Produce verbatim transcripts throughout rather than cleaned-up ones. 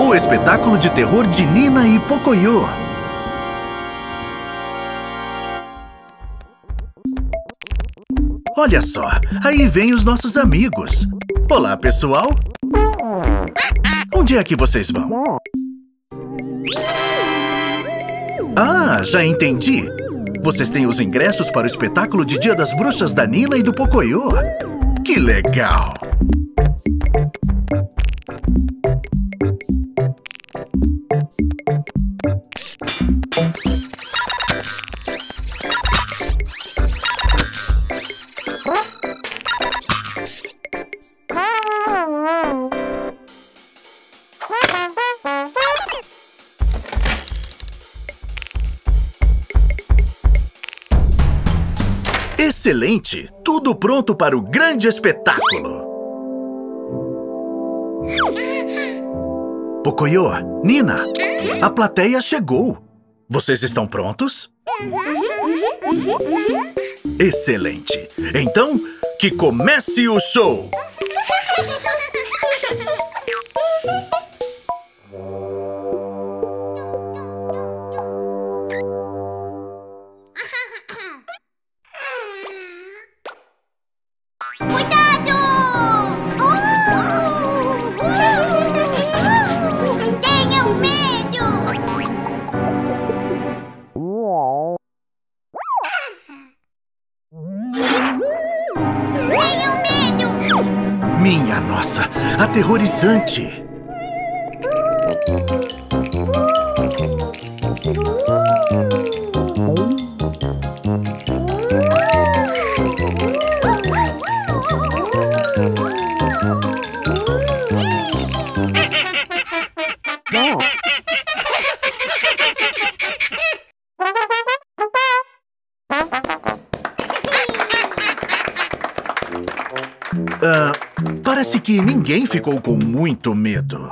O espetáculo de terror de Nina e Pocoyo. Olha só, aí vem os nossos amigos. Olá, pessoal. Onde é que vocês vão? Ah, já entendi. Vocês têm os ingressos para o espetáculo de Dia das Bruxas da Nina e do Pocoyo. Que legal! Excelente! Tudo pronto para o grande espetáculo! Pocoyo, Nina, a plateia chegou! Vocês estão prontos? Excelente! Então, que comece o show! Minha nossa, aterrorizante! Ah, parece que ninguém ficou com muito medo.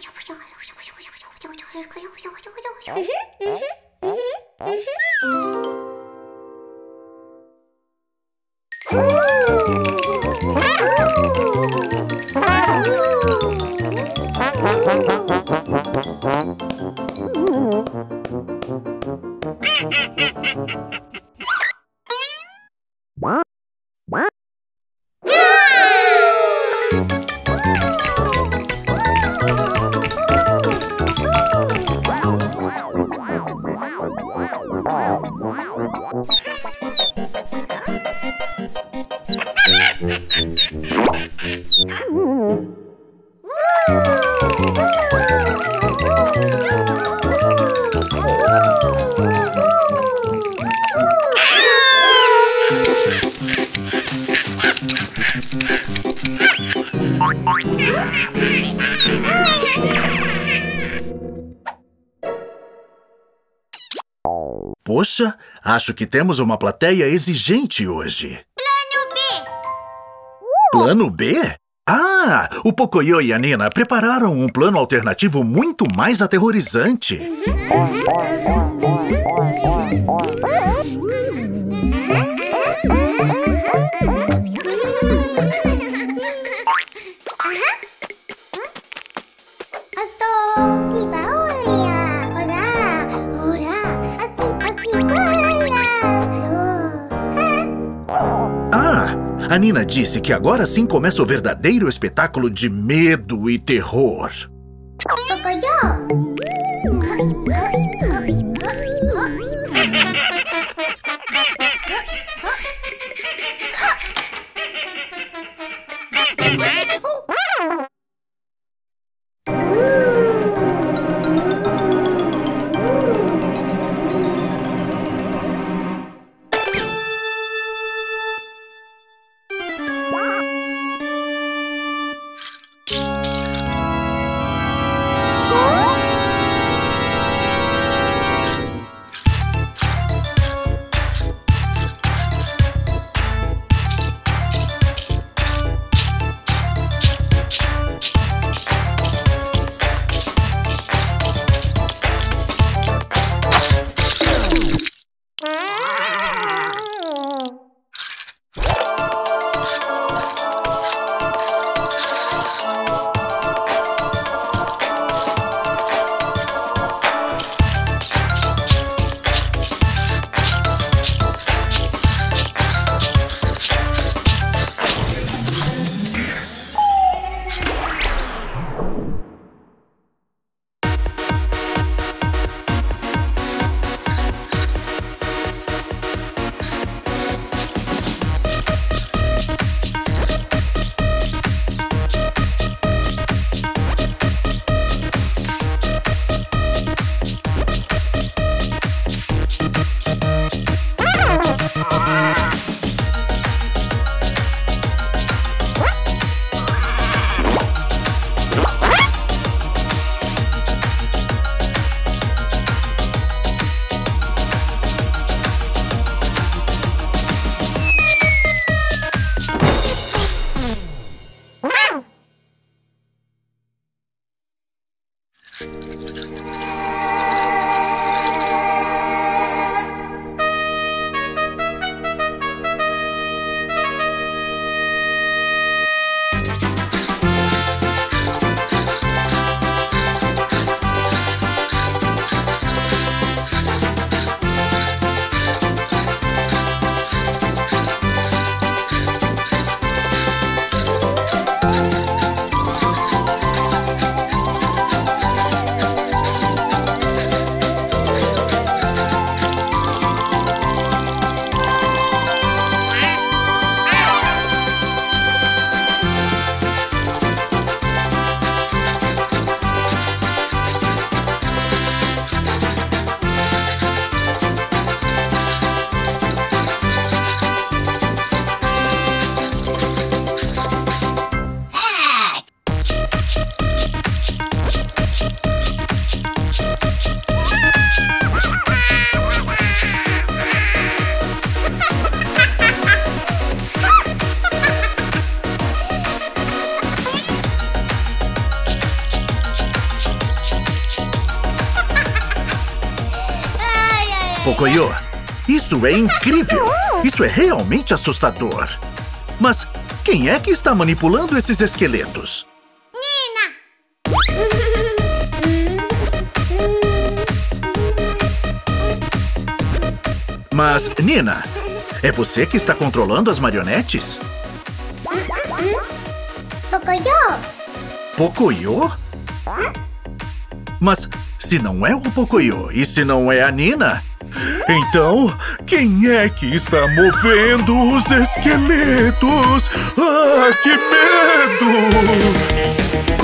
Poxa, acho que temos uma plateia exigente hoje. Plano B! Plano B? Ah, o Pocoyo e a Nina prepararam um plano alternativo muito mais aterrorizante. A Nina disse que agora sim começa o verdadeiro espetáculo de medo e terror. Pocoyo! Pocoyo, isso é incrível! Isso é realmente assustador! Mas quem é que está manipulando esses esqueletos? Nina! Mas, Nina, é você que está controlando as marionetes? Pocoyo! Pocoyo? Mas se não é o Pocoyo e se não é a Nina, então quem é que está movendo os esqueletos? Ah, que medo!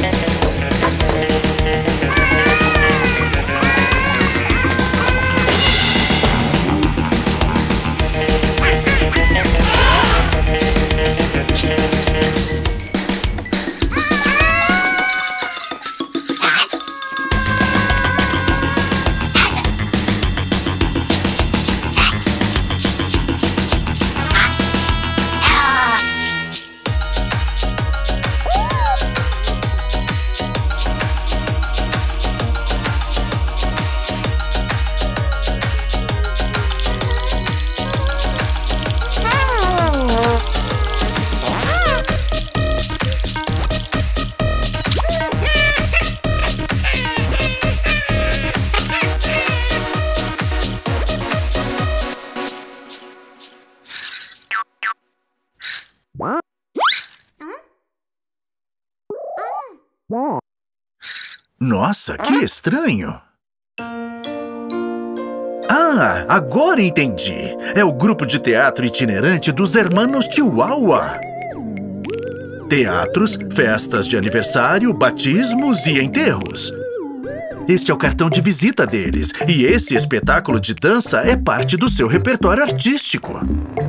Nossa, que estranho! Ah, agora entendi! É o grupo de teatro itinerante dos Hermanos Chihuahua. Teatros, festas de aniversário, batismos e enterros. Este é o cartão de visita deles, e esse espetáculo de dança é parte do seu repertório artístico.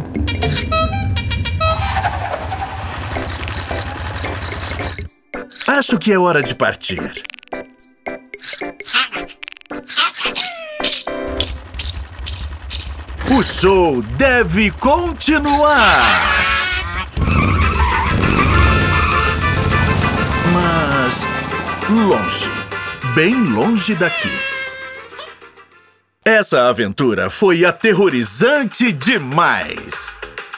Acho que é hora de partir. O show deve continuar! Mas longe, bem longe daqui. Essa aventura foi aterrorizante demais!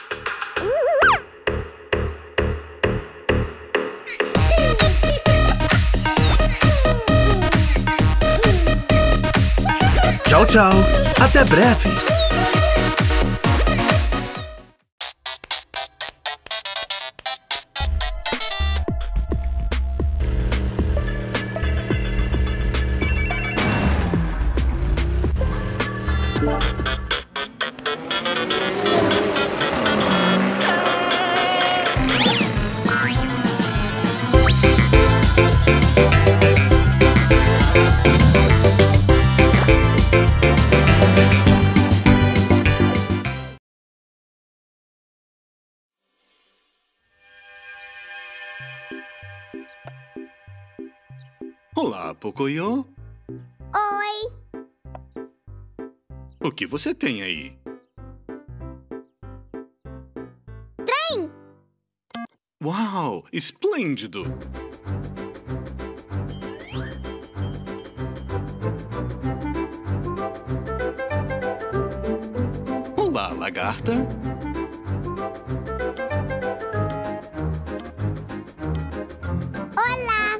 Tchau, tchau! Até breve! Olá, Pocoyo. Oi! O que você tem aí? Trem! Uau! Esplêndido! lagarta. Olá!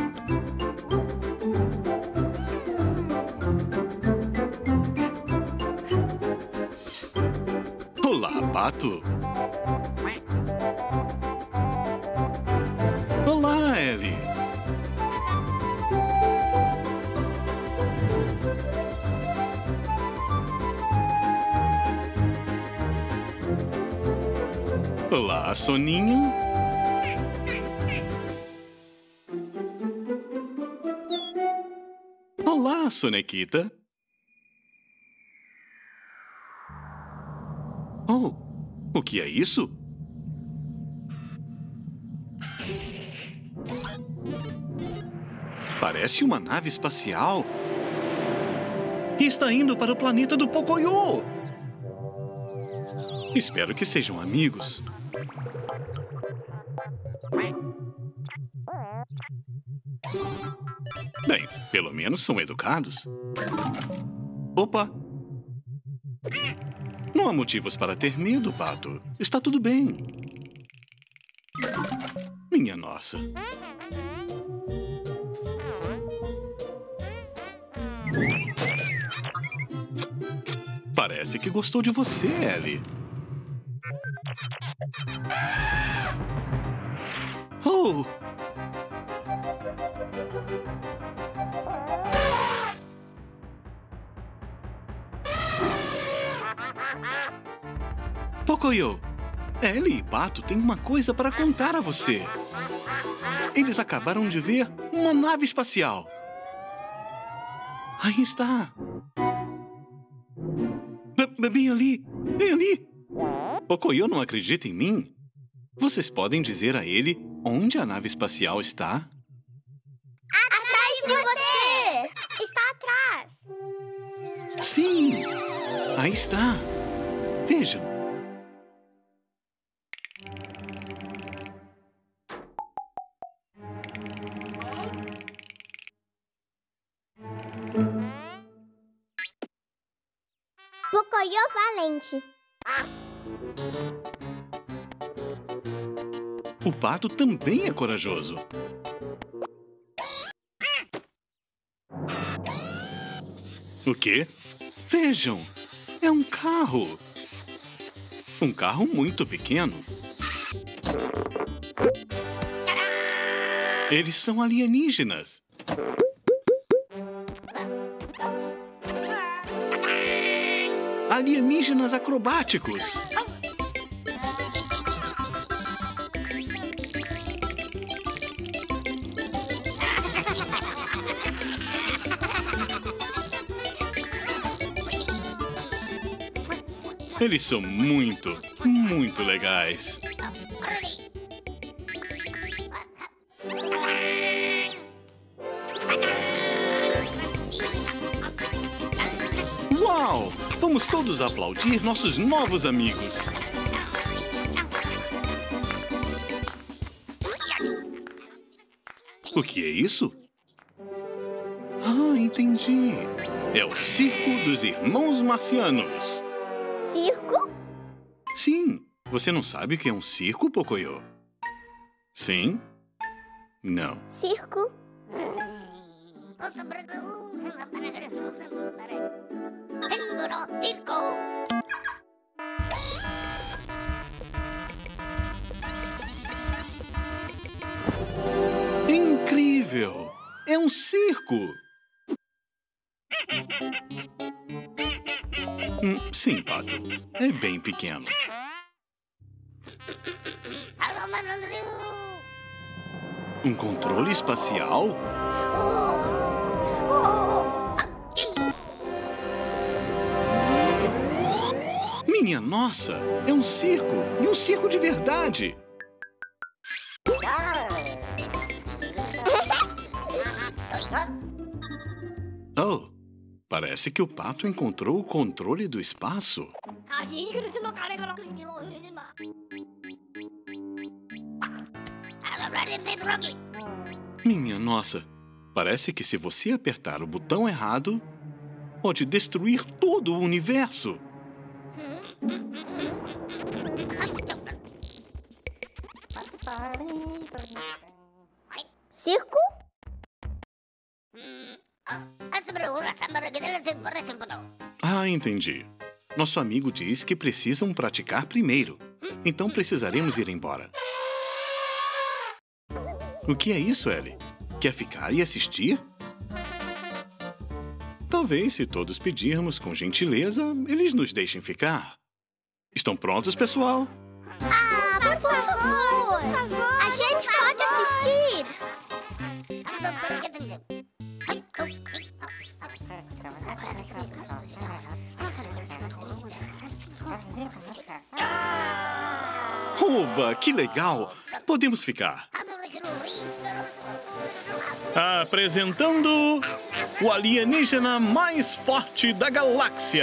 Olá, pato. Olá, Ellie. Olá, Soninho. Olá, Sonequita. Oh, o que é isso? Parece uma nave espacial. E está indo para o planeta do Pocoyo. Espero que sejam amigos. Bem, pelo menos são educados. Opa! Não há motivos para ter medo, pato. Está tudo bem. Minha nossa. Parece que gostou de você, Ellie. Oh! Pocoyo, Ellie e Pato têm uma coisa para contar a você. Eles acabaram de ver uma nave espacial. Aí está. B- bem ali, bem ali. Pocoyo não acredita em mim? Vocês podem dizer a ele onde a nave espacial está? Atrás de você! Está atrás! Sim, aí está. Vejam. Pocoyo valente. O pato também é corajoso. O quê? Vejam, é um carro. Um carro muito pequeno. Eles são alienígenas. Alienígenas acrobáticos. Eles são muito, muito legais. Uau! Vamos todos aplaudir nossos novos amigos. O que é isso? Ah, entendi. É o Circo dos Irmãos Marcianos. Circo? Sim. Você não sabe o que é um circo, Pocoyo? Sim? Não. Circo? Incrível! É um circo! Hum, sim, Pato. É bem pequeno. Um controle espacial? Minha nossa! É um circo! E um circo de verdade! Oh, parece que o pato encontrou o controle do espaço. Minha nossa, parece que se você apertar o botão errado, pode destruir todo o universo. Circo? Ah, entendi. Nosso amigo diz que precisam praticar primeiro. Então precisaremos ir embora. O que é isso, Ellie? Quer ficar e assistir? Talvez, se todos pedirmos com gentileza, eles nos deixem ficar. Estão prontos, pessoal? Ah, por favor! A gente pode assistir! Oba, que legal! Podemos ficar. Apresentando o alienígena mais forte da galáxia.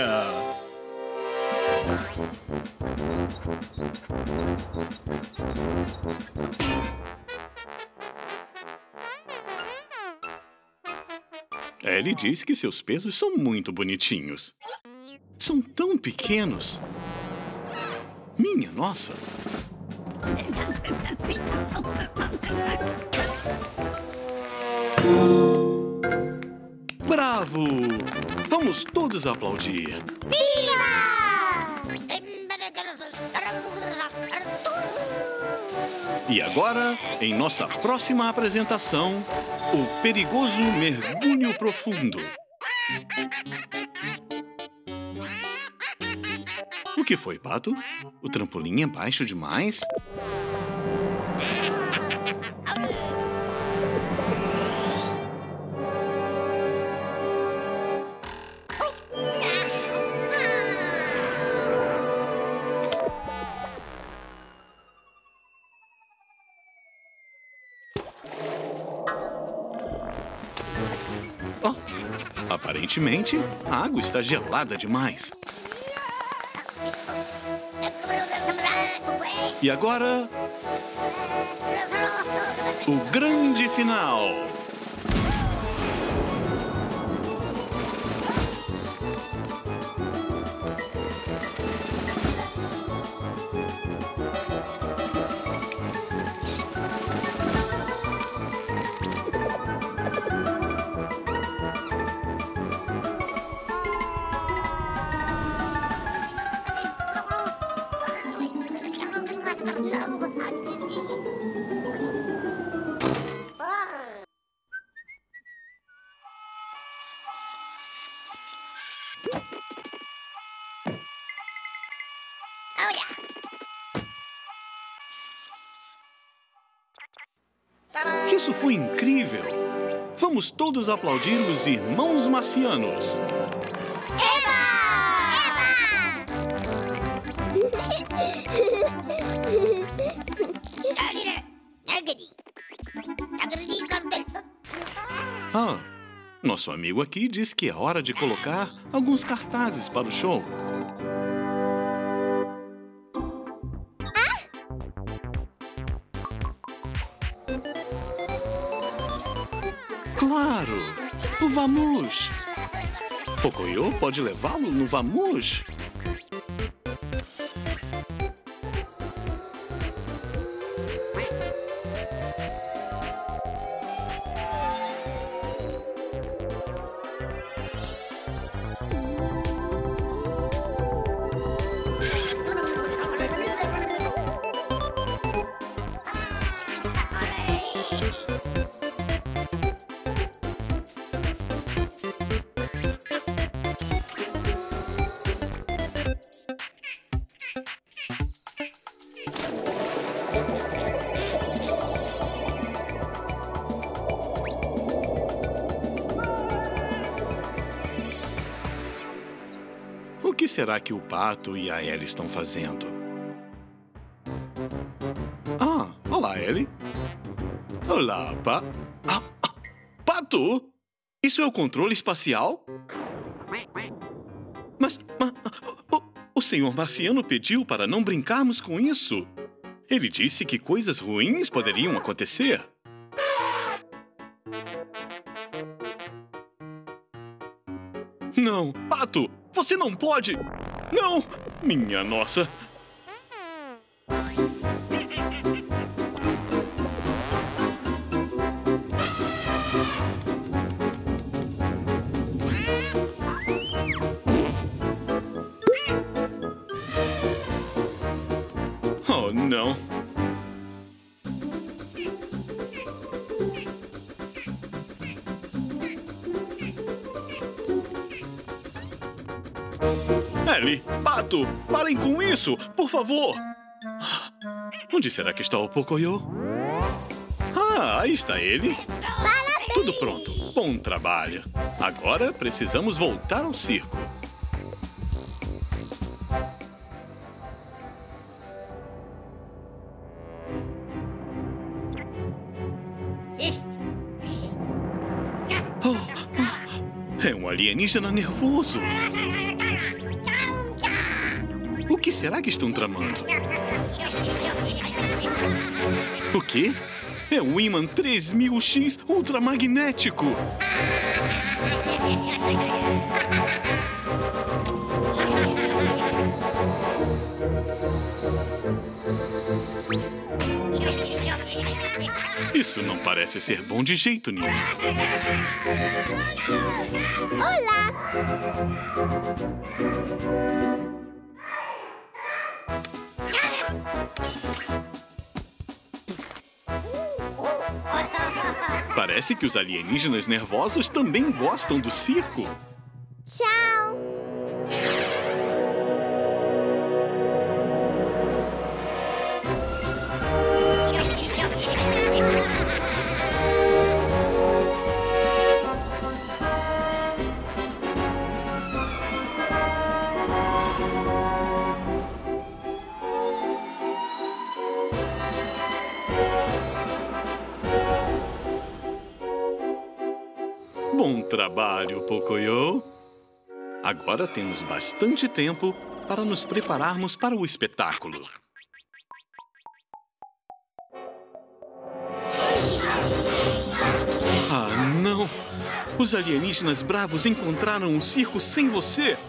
Ellie disse que seus pesos são muito bonitinhos. São tão pequenos. Minha nossa! Bravo! Vamos todos aplaudir. Viva! E agora, em nossa próxima apresentação, o perigoso mergulho profundo. O que foi, Pato? O trampolim é baixo demais? Oh, aparentemente, a água está gelada demais. E agora, o grande final. Isso foi incrível! Vamos todos aplaudir os irmãos marcianos. Ah, nosso amigo aqui diz que é hora de colocar alguns cartazes para o show. Claro! O Vamos! Pocoyo pode levá-lo no Vamos? O que será que o Pato e a Ellie estão fazendo? Ah, olá, Ellie. Olá, Pa... Ah, ah, Pato! Isso é o controle espacial? Mas... mas o, o senhor marciano pediu para não brincarmos com isso. Ele disse que coisas ruins poderiam acontecer. Não, Pato! Você não pode... Não! Minha nossa! Oh, não! Ellie, Pato, parem com isso, por favor! Onde será que está o Pocoyo? Ah, aí está ele. Parabéns! Tudo pronto. Bom trabalho. Agora precisamos voltar ao circo. Oh, oh, é um alienígena nervoso. O que será que estão tramando? O quê? É o ímã três mil X ultramagnético! Isso não parece ser bom de jeito nenhum. Olá! Parece que os alienígenas nervosos também gostam do circo. Tchau! Bom trabalho, Pocoyo. Agora temos bastante tempo para nos prepararmos para o espetáculo. Ah, não! Os alienígenas bravos encontraram um circo sem você!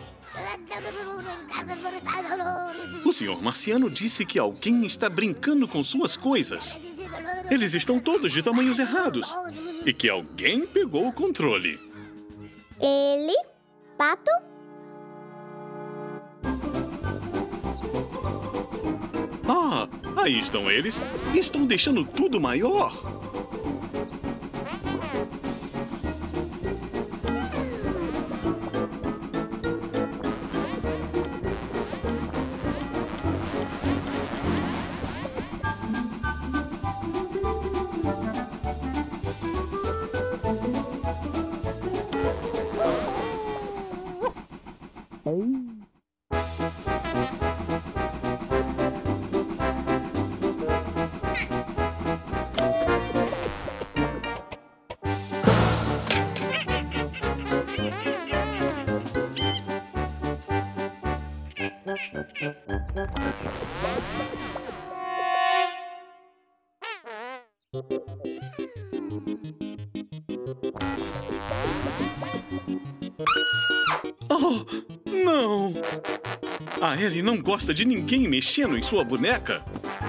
O senhor Marciano disse que alguém está brincando com suas coisas. Eles estão todos de tamanhos errados. E que alguém pegou o controle. Ele? Pato? Ah, aí estão eles. Estão deixando tudo maior. Oh, não! A Ellie não gosta de ninguém mexendo em sua boneca.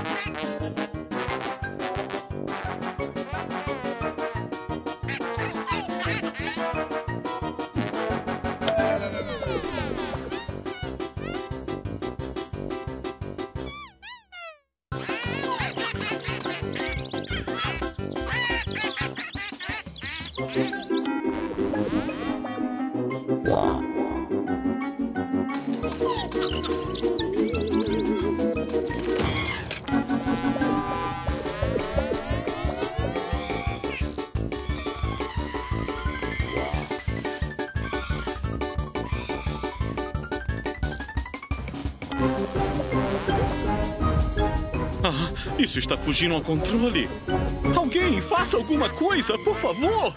Ah, isso está fugindo ao controle. Alguém, faça alguma coisa, por favor!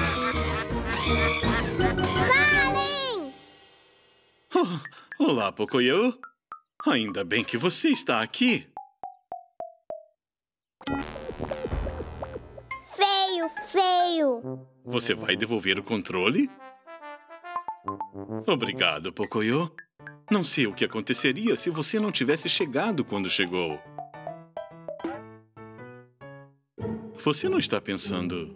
Parem! Ah, olá, Pocoyo. Ainda bem que você está aqui. Feio, feio! Você vai devolver o controle? Obrigado, Pocoyo. Não sei o que aconteceria se você não tivesse chegado quando chegou. Você não está pensando...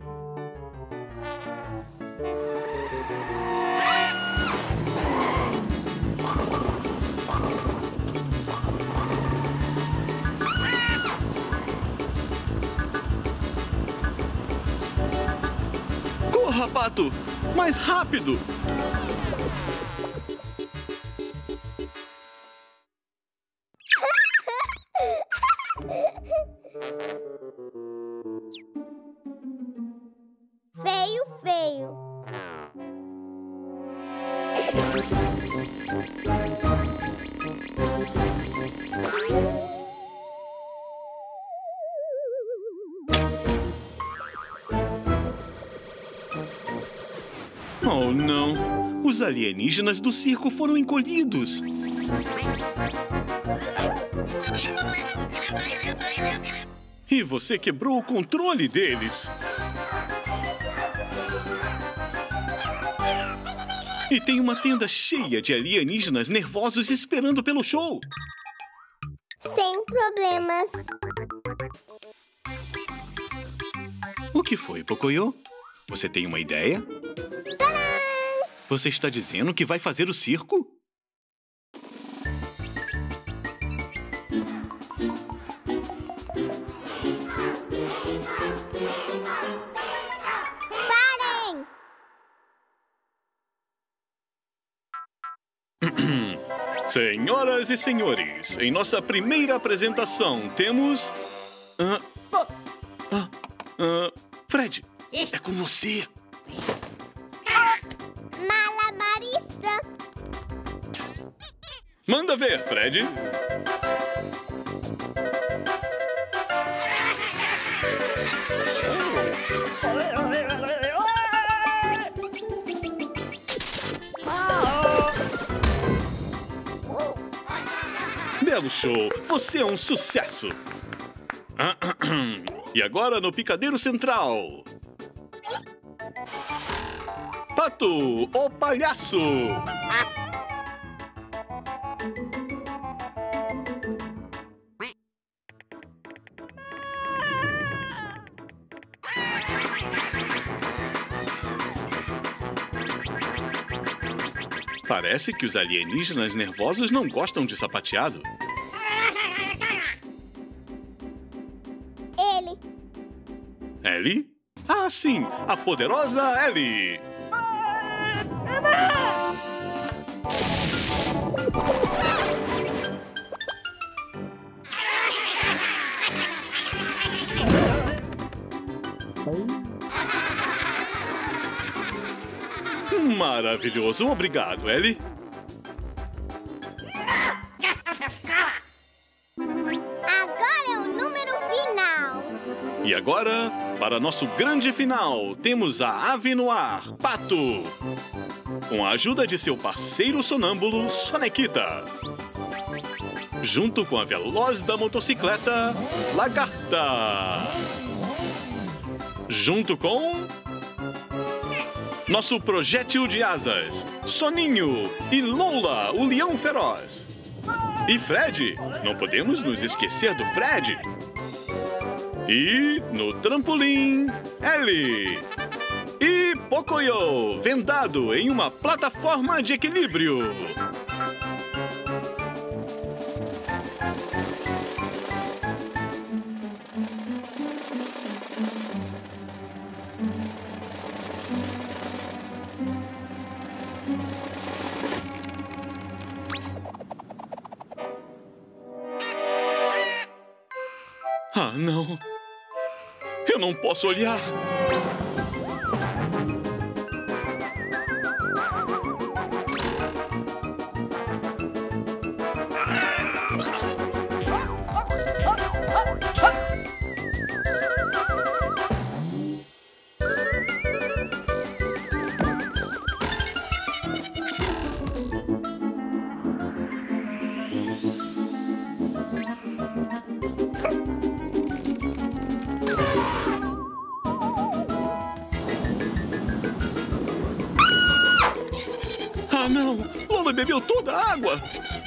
Corra, Pato! Mais rápido! Feio, feio. Oh, não! Os alienígenas do circo foram encolhidos! E você quebrou o controle deles! E tem uma tenda cheia de alienígenas nervosos esperando pelo show! Sem problemas. O que foi, Pocoyo? Você tem uma ideia? Tadã! Você está dizendo que vai fazer o circo? Parem! Senhoras e senhores, em nossa primeira apresentação temos... Ah, ah, ah, Fred, é com você. Malabarista. Manda ver, Fred. Belo show! Você é um sucesso! E agora no Picadeiro Central. Pato, o palhaço! Parece que os alienígenas nervosos não gostam de sapateado. Ele. Ellie? Ah, sim! A poderosa Ellie! Maravilhoso! Obrigado, Ellie! Agora é o número final. E agora, para nosso grande final, temos a Ave no Ar, Pato! Com a ajuda de seu parceiro sonâmbulo, Sonequita. Junto com a veloz da motocicleta, Lagarta. Junto com... nosso projétil de asas, Soninho e Lola, o leão feroz. E Fred, não podemos nos esquecer do Fred. E no trampolim, Ellie. E Pocoyo, vendado em uma plataforma de equilíbrio. Ah, não. Eu não posso olhar. Ah, não! Lola bebeu toda a água!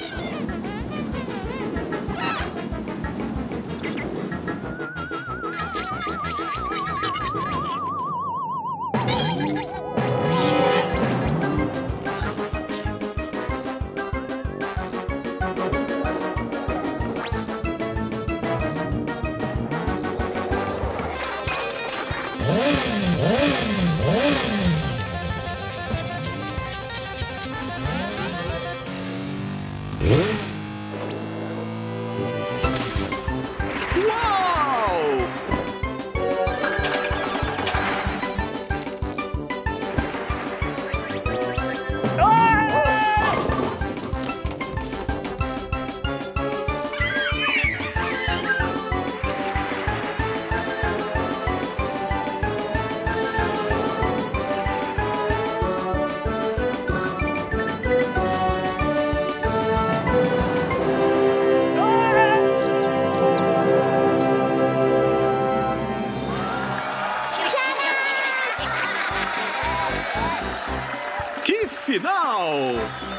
Que final!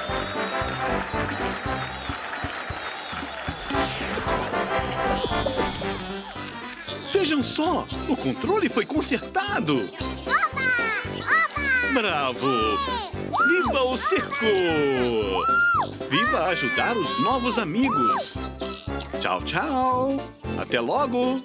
Vejam só, o controle foi consertado. Oba! Oba! Bravo! Viva o circo! Viva ajudar os novos amigos! Tchau, tchau! Até logo!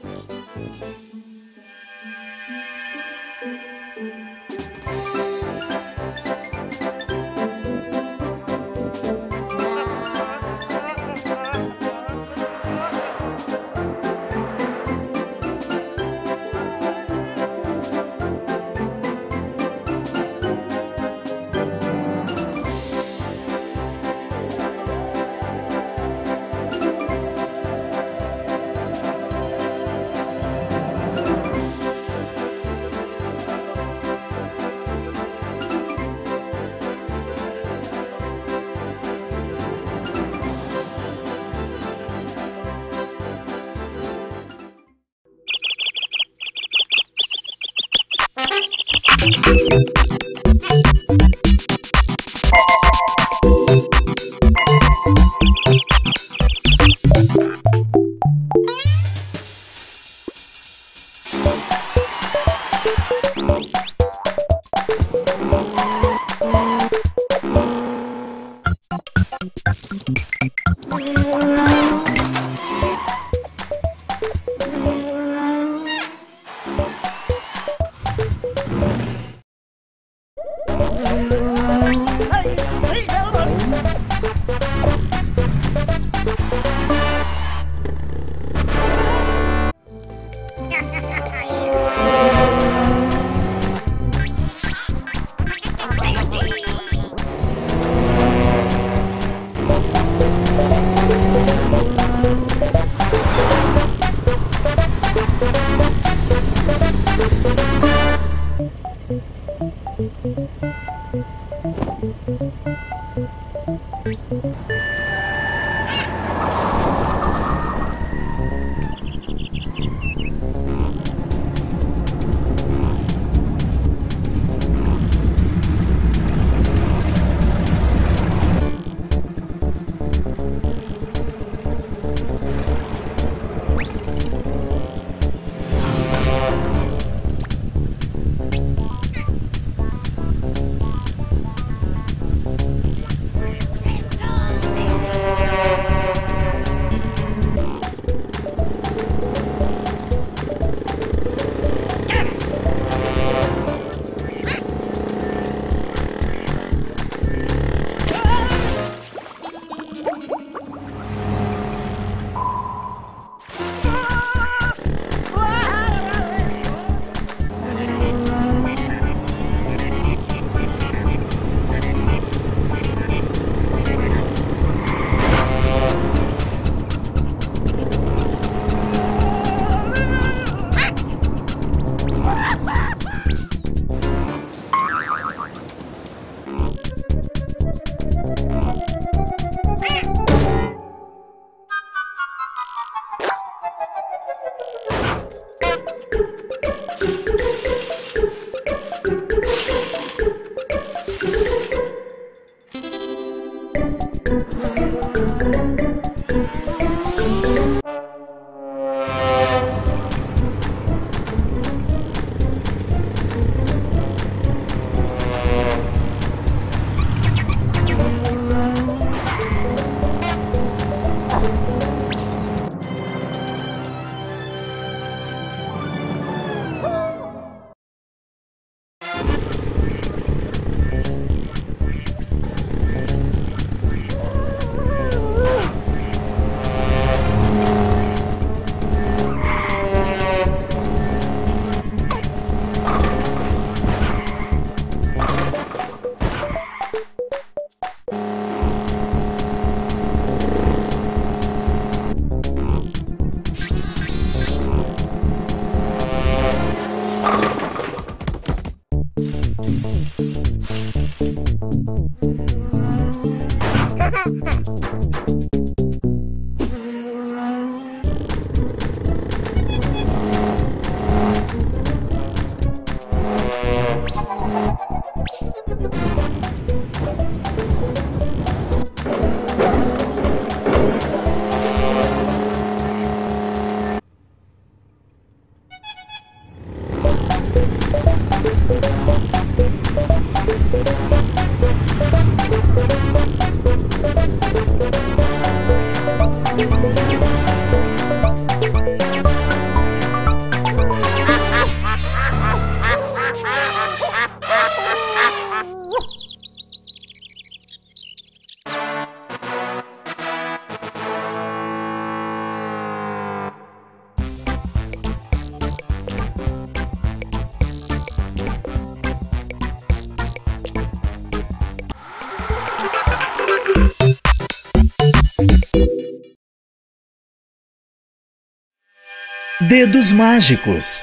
Dedos mágicos.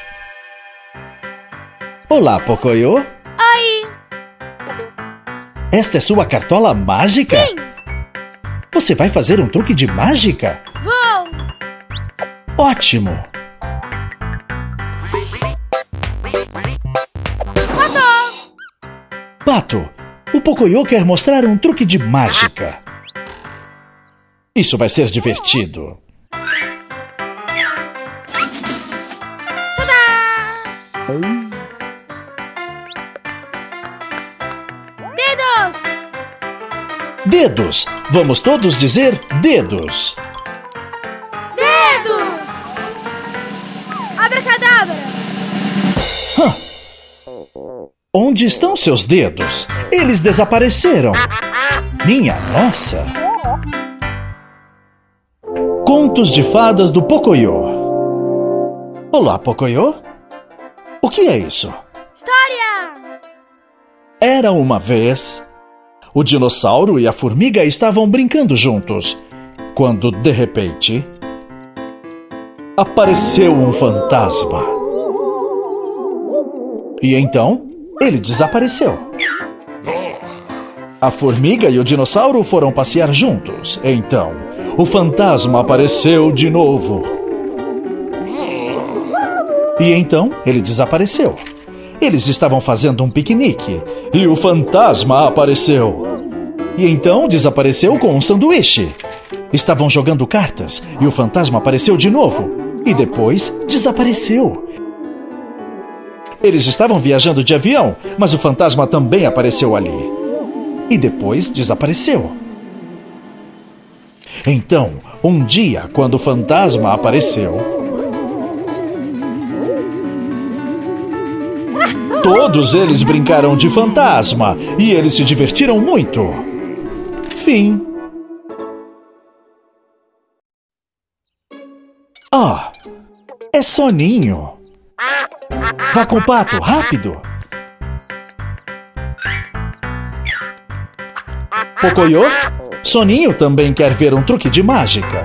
Olá, Pocoyo. Oi! Esta é sua cartola mágica? Sim! Você vai fazer um truque de mágica? Vou! Ótimo! Pato! Pato, o Pocoyo quer mostrar um truque de mágica. Isso vai ser divertido. Dedos! Dedos! Vamos todos dizer dedos! Dedos! Abracadabra! Hã? Onde estão seus dedos? Eles desapareceram! Minha nossa! Contos de fadas do Pocoyo. Olá, Pocoyo. O que é isso? História! Era uma vez... O dinossauro e a formiga estavam brincando juntos, quando, de repente, apareceu um fantasma. E então, ele desapareceu. A formiga e o dinossauro foram passear juntos. Então, o fantasma apareceu de novo. E então, ele desapareceu. Eles estavam fazendo um piquenique e o fantasma apareceu. E então desapareceu com um sanduíche. Estavam jogando cartas e o fantasma apareceu de novo. E depois desapareceu. Eles estavam viajando de avião, mas o fantasma também apareceu ali. E depois desapareceu. Então, um dia, quando o fantasma apareceu, todos eles brincaram de fantasma e eles se divertiram muito. Fim. Ah, é soninho. Vá com o pato, rápido. Pocoyo, Soninho também quer ver um truque de mágica.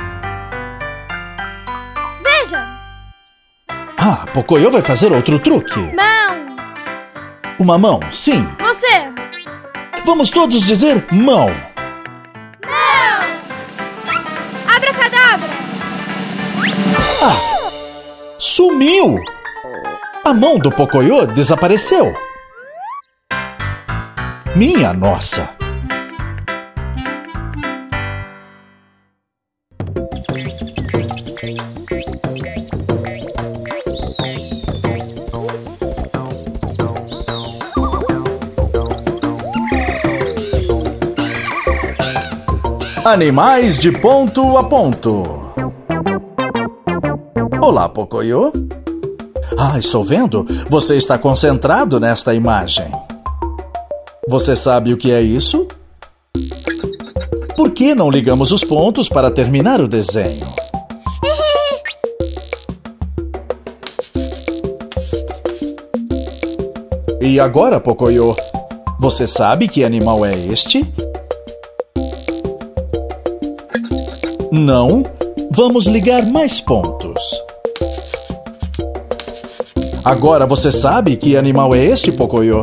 Veja! Ah, Pocoyo vai fazer outro truque. Mão! Uma mão, sim. Você! Vamos todos dizer mão. Mão! Abracadabra! Ah! Sumiu! A mão do Pocoyo desapareceu. Minha nossa! Animais de ponto a ponto. Olá, Pocoyo. Ah, estou vendo. Você está concentrado nesta imagem. Você sabe o que é isso? Por que não ligamos os pontos para terminar o desenho? E agora, Pocoyo, você sabe que animal é este? Não? Vamos ligar mais pontos. Agora você sabe que animal é este, Pocoyo?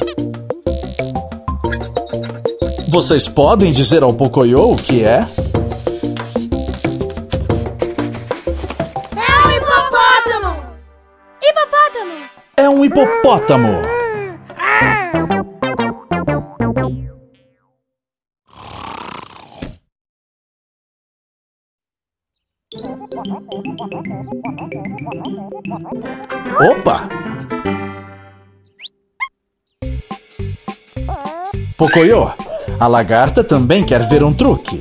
Vocês podem dizer ao Pocoyo o que é? É um hipopótamo! Hipopótamo! É um hipopótamo! Opa! Pocoyo, a lagarta também quer ver um truque.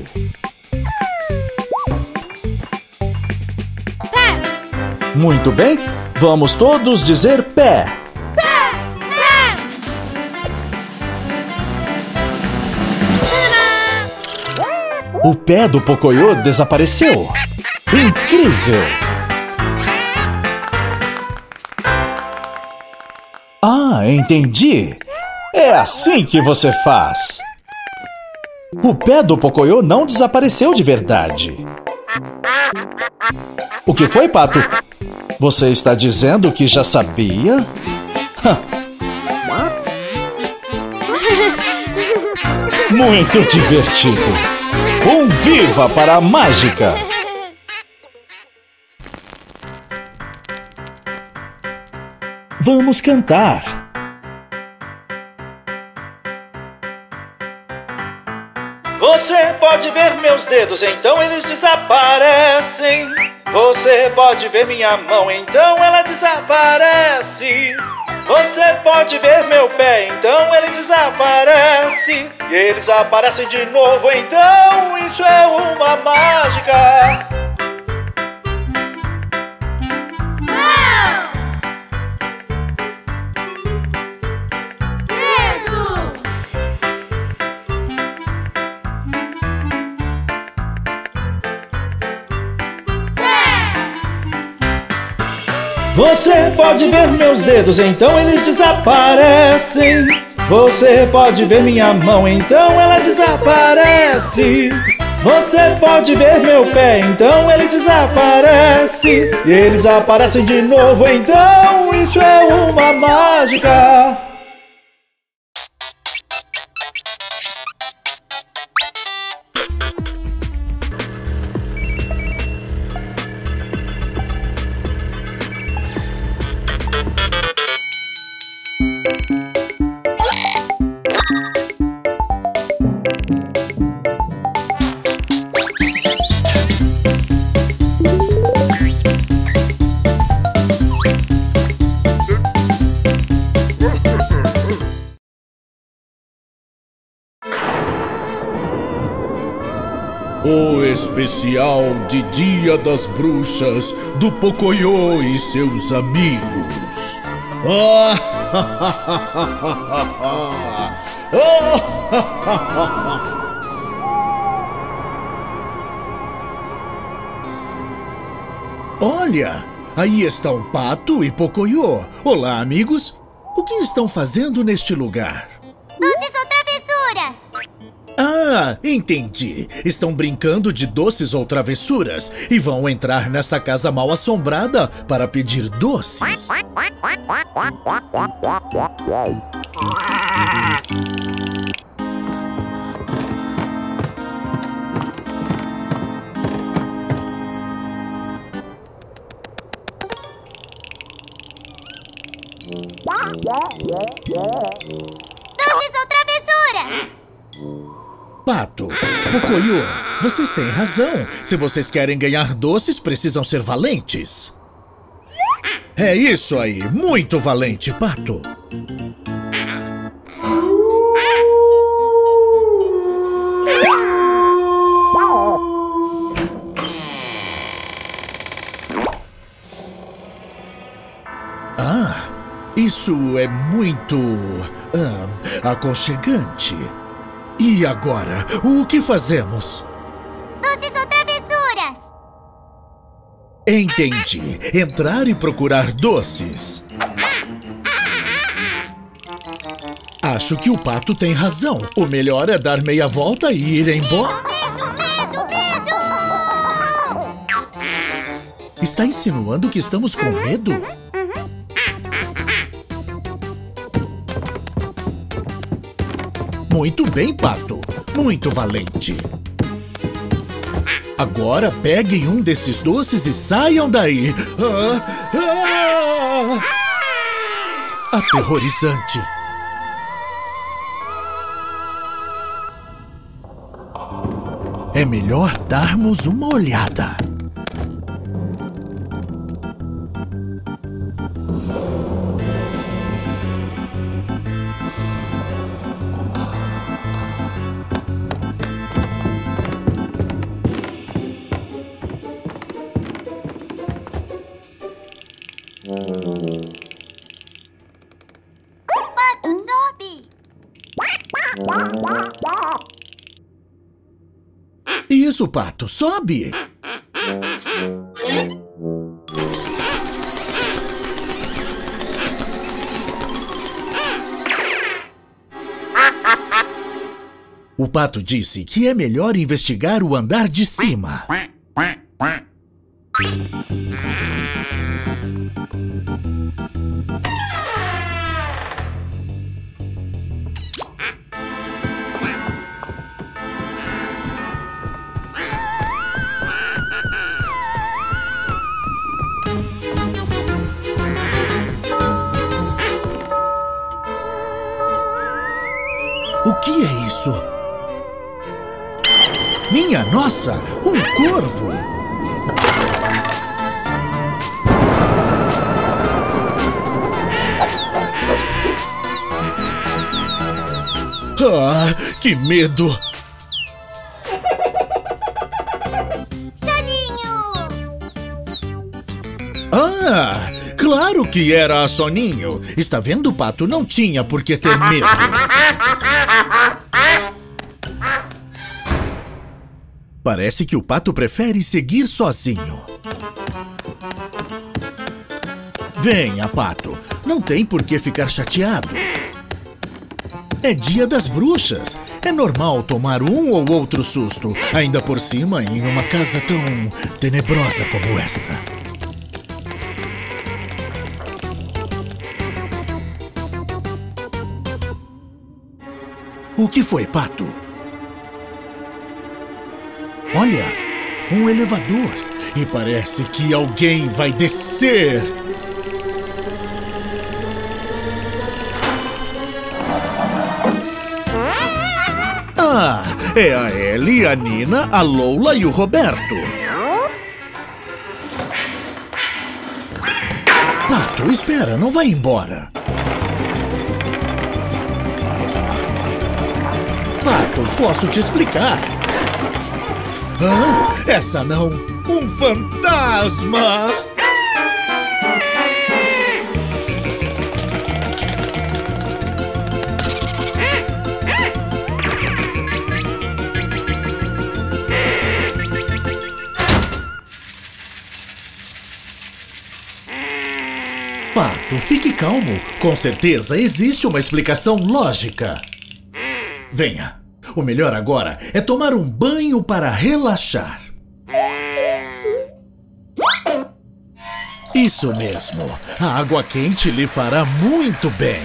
Pé! Muito bem, vamos todos dizer pé. Pé! Pé! O pé do Pocoyo desapareceu. Incrível! Ah, entendi. É assim que você faz. O pé do Pocoyo não desapareceu de verdade. O que foi, Pato? Você está dizendo que já sabia? Muito divertido. Um viva para a mágica! Vamos cantar. Você pode ver meus dedos, então eles desaparecem. Você pode ver minha mão, então ela desaparece. Você pode ver meu pé, então ele desaparece. E eles aparecem de novo, então isso é uma mágica. Você pode ver meus dedos, então eles desaparecem. Você pode ver minha mão, então ela desaparece. Você pode ver meu pé, então ele desaparece. E eles aparecem de novo, então isso é uma mágica. O especial de Dia das Bruxas do Pocoyo e seus amigos. Olha, aí estão Pato e Pocoyo. Olá, amigos. O que estão fazendo neste lugar? Doces ou travessuras? Ah, entendi. Estão brincando de doces ou travessuras e vão entrar nesta casa mal assombrada para pedir doces. Doces ou travessuras? Pato, Pocoyo, vocês têm razão. Se vocês querem ganhar doces, precisam ser valentes. É isso aí, muito valente, Pato. isso é muito ah, aconchegante. E agora, o que fazemos? Doces ou travessuras? Entendi. Entrar e procurar doces. Acho que o pato tem razão. O melhor é dar meia volta e ir embora. Medo, medo, medo! Está insinuando que estamos com medo? Muito bem, pato. Muito valente. Agora peguem um desses doces e saiam daí. Ah, ah! Aterrorizante. É melhor darmos uma olhada. Pato, sobe! Isso, pato, sobe! O pato disse que é melhor investigar o andar de cima. O que é isso? Minha nossa, um corvo! Ah, que medo! Soninho! Ah, claro que era a Soninho. Está vendo, pato? Não tinha por que ter medo. Parece que o pato prefere seguir sozinho. Venha, pato. Não tem por que ficar chateado. É dia das bruxas. É normal tomar um ou outro susto, ainda por cima em uma casa tão tenebrosa como esta. O que foi, pato? Olha, um elevador. E parece que alguém vai descer. Ah, é a Ellie, a Nina, a Lola e o Roberto. Pato, espera, não vai embora. Pato, posso te explicar. Hã? Essa não! Um fantasma! Pato, fique calmo. Com certeza existe uma explicação lógica. Venha. O melhor agora é tomar um banho para relaxar. Isso mesmo. A água quente lhe fará muito bem.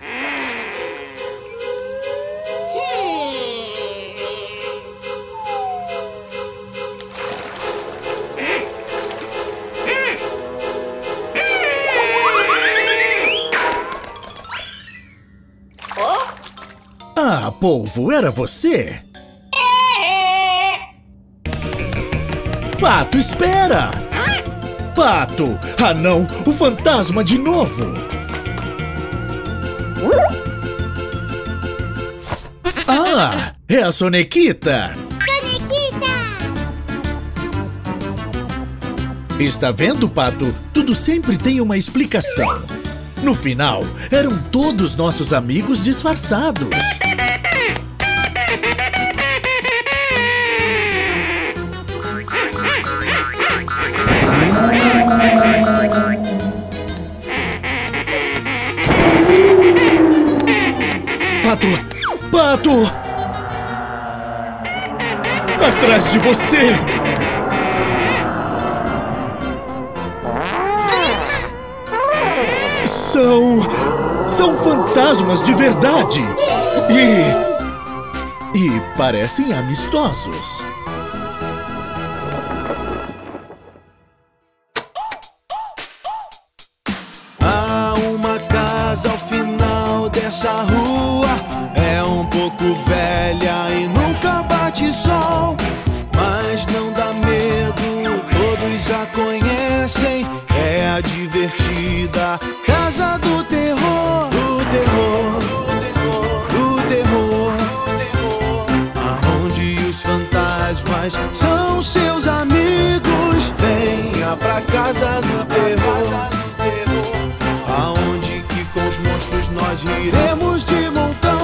Ah, polvo, era você? Pato, espera! Pato! Ah, não! O fantasma de novo! Ah! É a Sonequita! Sonequita! Está vendo, Pato? Tudo sempre tem uma explicação. No final, eram todos nossos amigos disfarçados. Pato! Pato! Atrás de você! São... São fantasmas de verdade! E... E parecem amistosos. Há uma casa ao final dessa rua. É um pouco velha e nunca bate sol, mas não dá medo, todos a conhecem. É a divertida Casa do Terror, do terror, do terror, aonde os fantasmas são seus amigos. Venha pra Casa do Terror, aonde que com os monstros nós riremos de montão.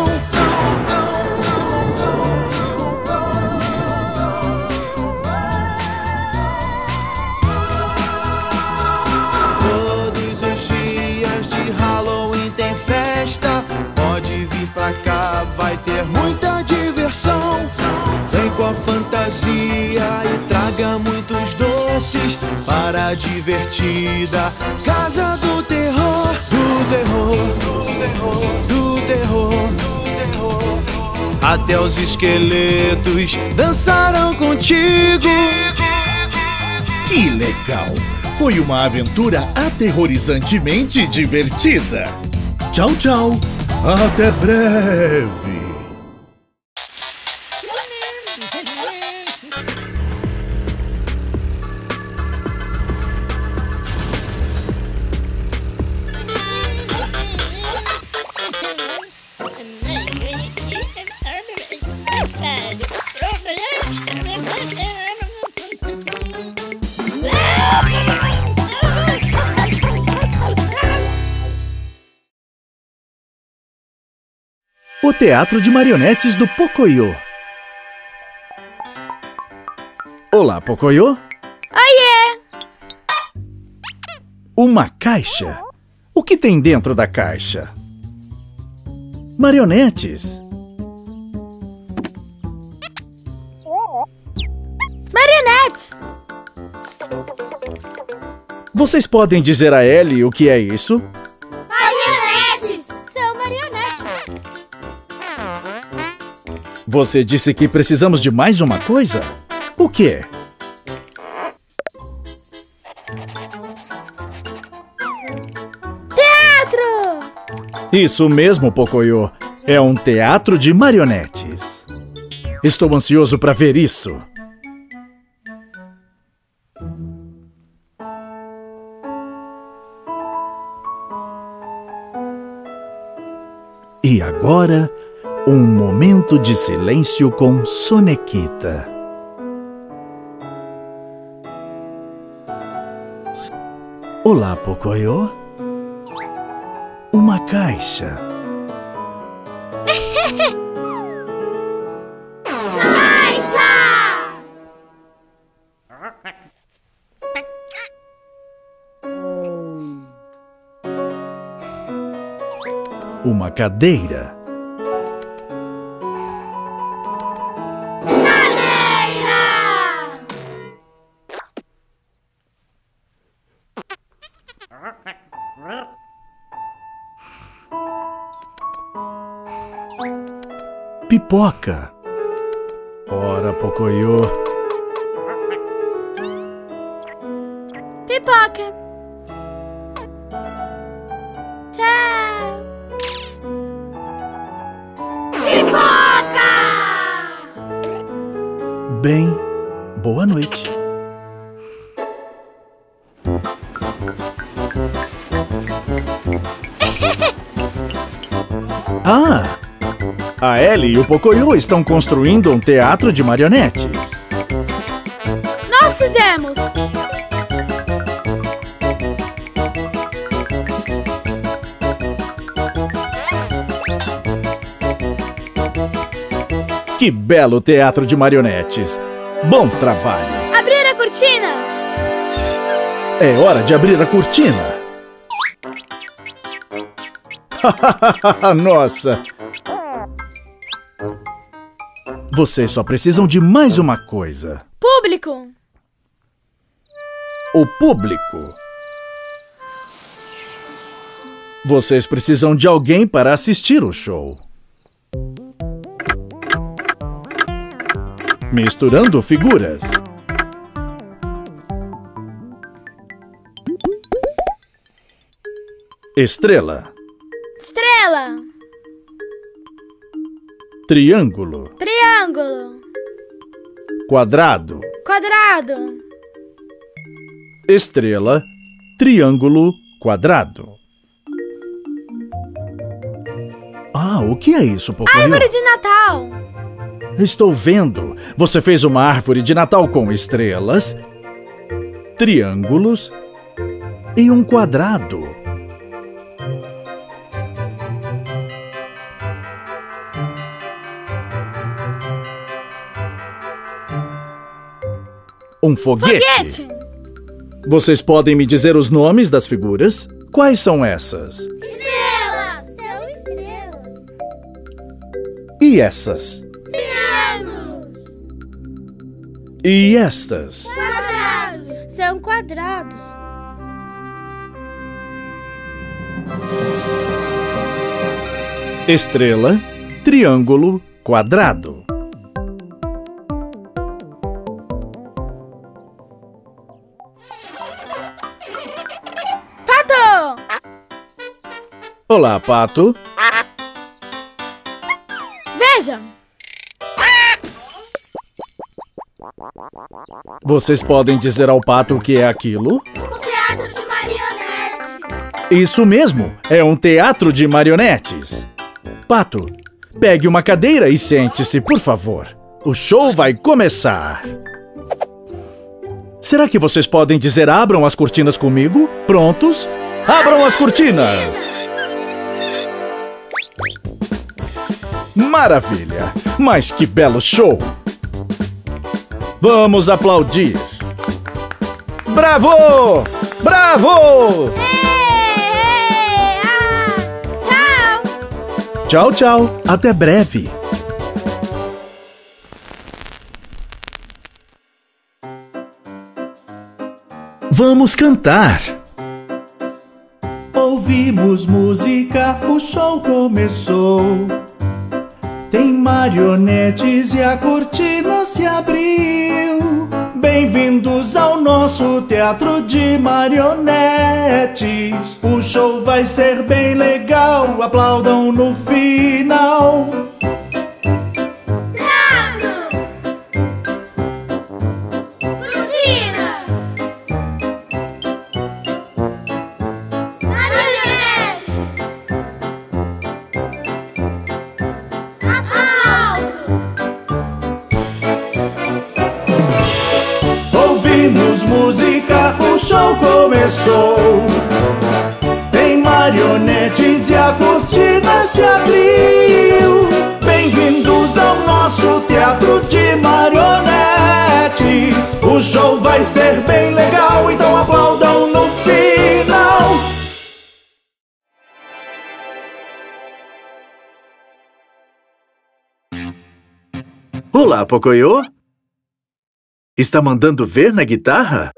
Todos os dias de Halloween tem festa. Pode vir pra cá, vai ter muita diversão. Vem com a fantasia e traga muitos doces para a divertida Casa do Terror, do terror, do terror, do terror, do terror. Até os esqueletos dançarão contigo. Que legal! Foi uma aventura aterrorizantemente divertida. Tchau, tchau! Até breve! O Teatro de Marionetes do Pocoyo. Olá, Pocoyo. Oiê! Uma caixa. O que tem dentro da caixa? Marionetes. Marionetes! Vocês podem dizer a Ellie o que é isso? Marionetes! São marionetes. Você disse que precisamos de mais uma coisa? O quê? Teatro! Isso mesmo, Pocoyo. É um teatro de marionetes. Estou ansioso para ver isso. E agora, um momento de silêncio com Sonequita. Olá, Pocoyo. Uma caixa. Caixa! Uma cadeira. Cadeira! Pipoca. Ora, Pocoyo. Pipoca. Tchau. Pipoca! Bem, boa noite. Ah! A Ellie e o Pocoyo estão construindo um teatro de marionetes. Nós fizemos! Que belo teatro de marionetes! Bom trabalho! Abrir a cortina! É hora de abrir a cortina! Nossa! Vocês só precisam de mais uma coisa. Público! O público. Vocês precisam de alguém para assistir o show. Misturando figuras. Estrela. Estrela! Triângulo. Triângulo! Quadrado. Quadrado! Estrela. Triângulo. Quadrado. Ah, o que é isso, Pocoyo? Árvore de Natal! Estou vendo. Você fez uma árvore de Natal com estrelas, triângulos e um quadrado. Um foguete. Foguete! Vocês podem me dizer os nomes das figuras? Quais são essas? Estrelas! São estrelas! E essas? Triângulos! E estas? Quadrados! São quadrados! Estrela, triângulo, quadrado. Pato! Olá, Pato. Veja! Vocês podem dizer ao Pato o que é aquilo? O teatro de marionetes! Isso mesmo, é um teatro de marionetes. Pato, pegue uma cadeira e sente-se, por favor. O show vai começar. Será que vocês podem dizer abram as cortinas comigo? Prontos? Abram as cortinas! Maravilha! Mas que belo show! Vamos aplaudir! Bravo! Bravo! Ei, ei, ah, tchau! Tchau, tchau! Até breve! Vamos cantar! Ouvimos música, o show começou. Tem marionetes e a cortina se abriu. Bem-vindos ao nosso teatro de marionetes. O show vai ser bem legal, aplaudam no final. Música, o show começou. Tem marionetes e a cortina se abriu. Bem-vindos ao nosso teatro de marionetes. O show vai ser bem legal, então aplaudam no final. Olá, Pocoyo. Está mandando ver na guitarra?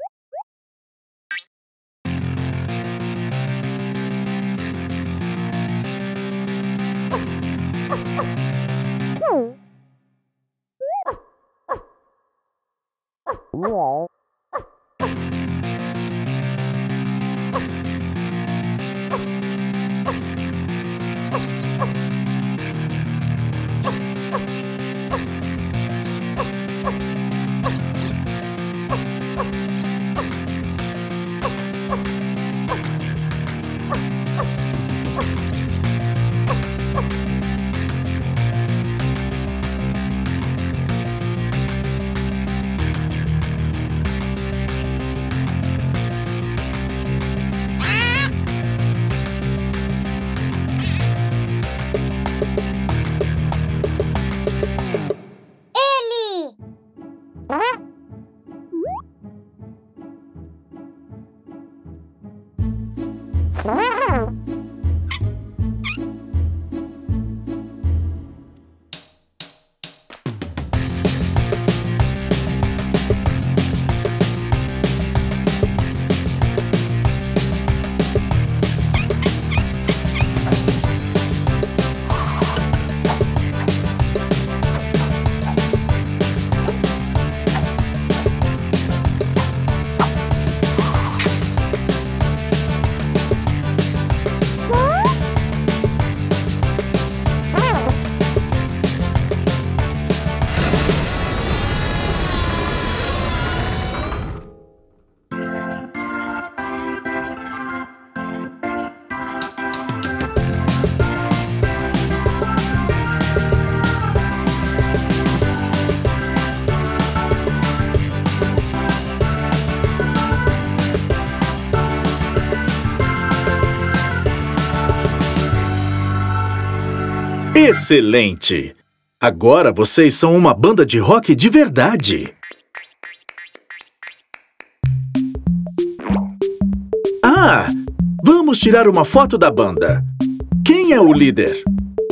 Excelente! Agora vocês são uma banda de rock de verdade. Ah! Vamos tirar uma foto da banda. Quem é o líder?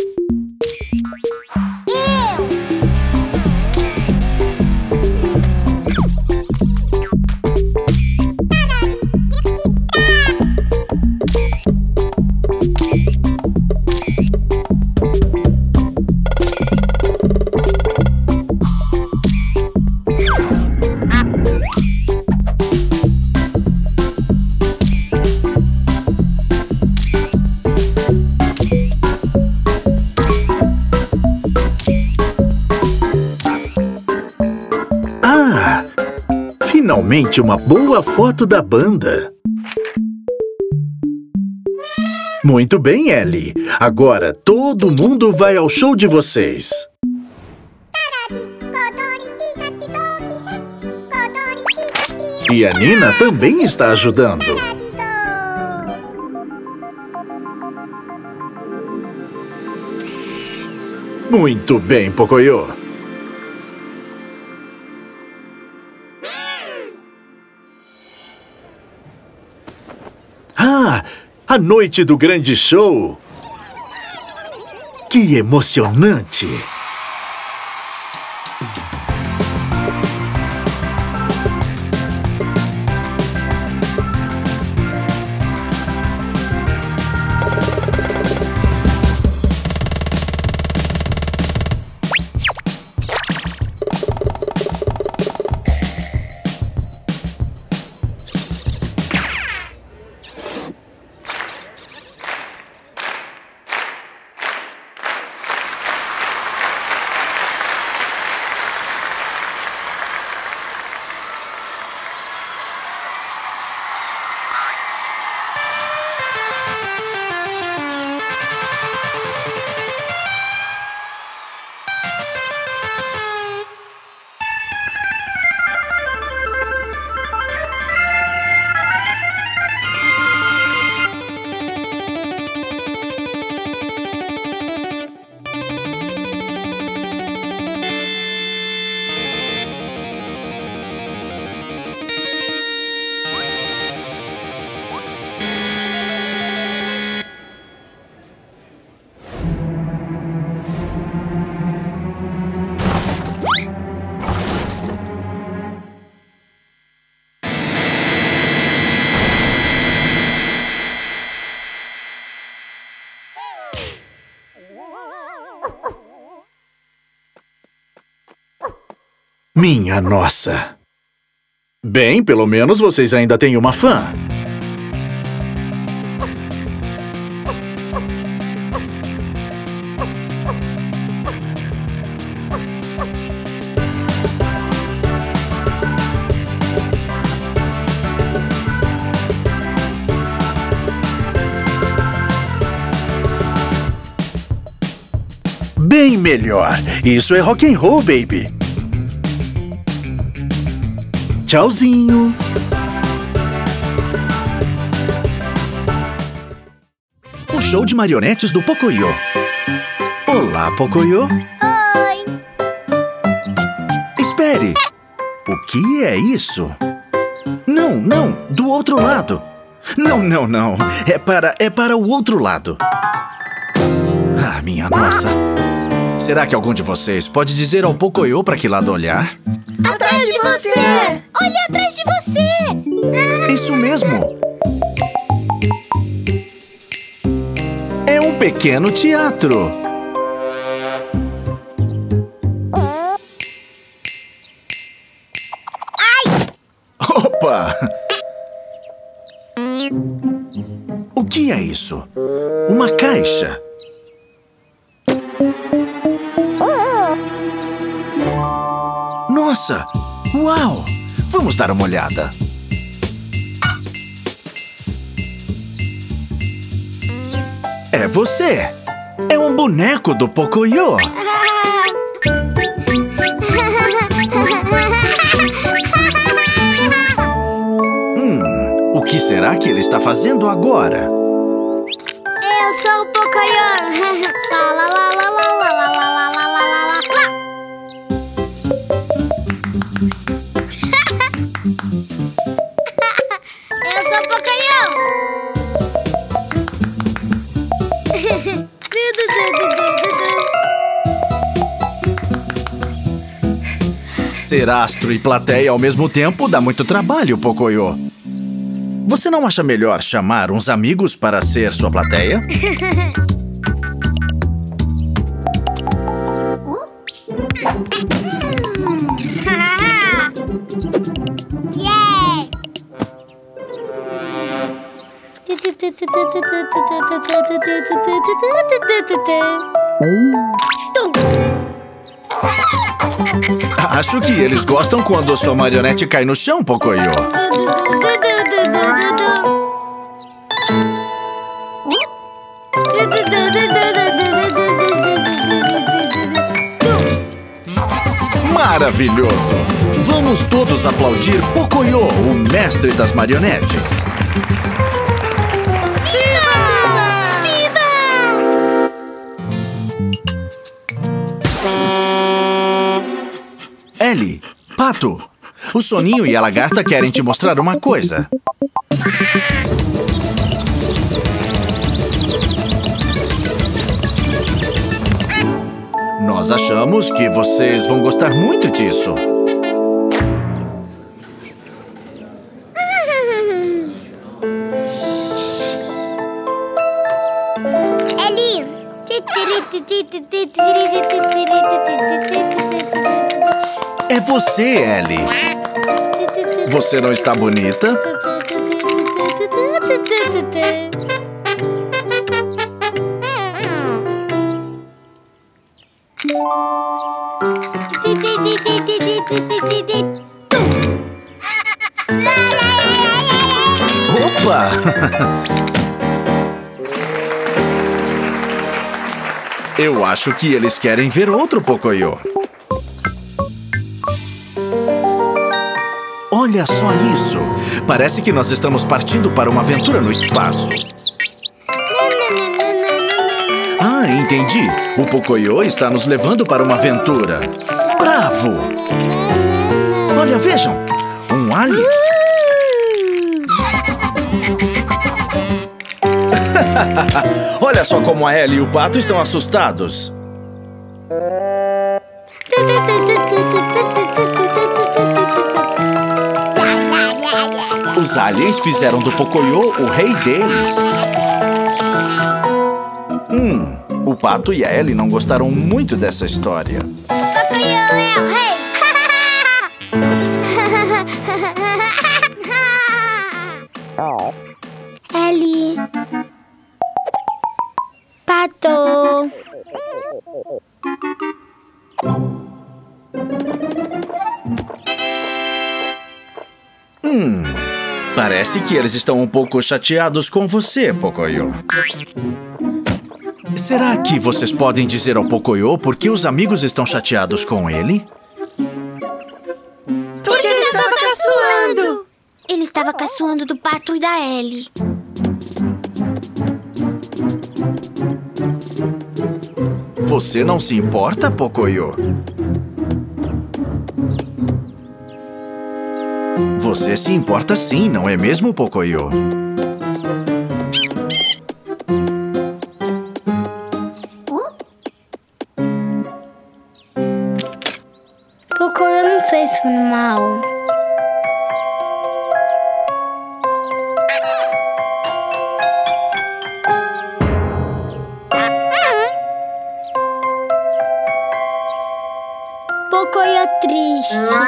Finalmente uma boa foto da banda. Muito bem, Ellie. Agora todo mundo vai ao show de vocês. E a Nina também está ajudando. Muito bem, Pocoyo. Ah, a noite do grande show! Que emocionante! Minha nossa! Bem, pelo menos vocês ainda têm uma fã. Bem melhor. Isso é rock and roll, baby. Tchauzinho. O show de marionetes do Pocoyo. Olá, Pocoyo. Oi. Espere. O que é isso? Não, não. Do outro lado. Não, não, não. É para, é para o outro lado. Ah, minha nossa. Será que algum de vocês pode dizer ao Pocoyo para que lado olhar? Atrás de você! Olha atrás de você! Isso mesmo! É um pequeno teatro! Ai! Opa! O que é isso? Uma caixa! Nossa! Uau! Vamos dar uma olhada. É você! É um boneco do Pocoyo! Hum, o que será que ele está fazendo agora? Eu sou o Pocoyo! Lá, lá, lá, lá, lá. Ser astro e plateia ao mesmo tempo dá muito trabalho, Pocoyo. Você não acha melhor chamar uns amigos para ser sua plateia? Acho que eles gostam quando a sua marionete cai no chão, Pocoyo. Maravilhoso! Vamos todos aplaudir Pocoyo, o mestre das marionetes. Ellie, Pato, o Soninho e a Lagarta querem te mostrar uma coisa. Nós achamos que vocês vão gostar muito disso. Ellie! É você, Ellie. Você não está bonita? Opa! Eu acho que eles querem ver outro Pocoyo. Olha só isso! Parece que nós estamos partindo para uma aventura no espaço. Ah, entendi. O Pocoyo está nos levando para uma aventura. Bravo! Olha, vejam! Um alien. Olha só como a Ellie e o Pato estão assustados. Os aliens fizeram do Pocoyo o rei deles. Hum, o Pato e a Ellie não gostaram muito dessa história. Pocoyo é o rei! Ellie. Pato. Hum, parece que eles estão um pouco chateados com você, Pocoyo. Será que vocês podem dizer ao Pocoyo por que os amigos estão chateados com ele? Porque ele estava caçoando! Ele estava caçoando do Pato e da Ellie. Você não se importa, Pocoyo? Você se importa sim, não é mesmo, Pocoyo? Pocoyo não fez mal. Pocoyo triste.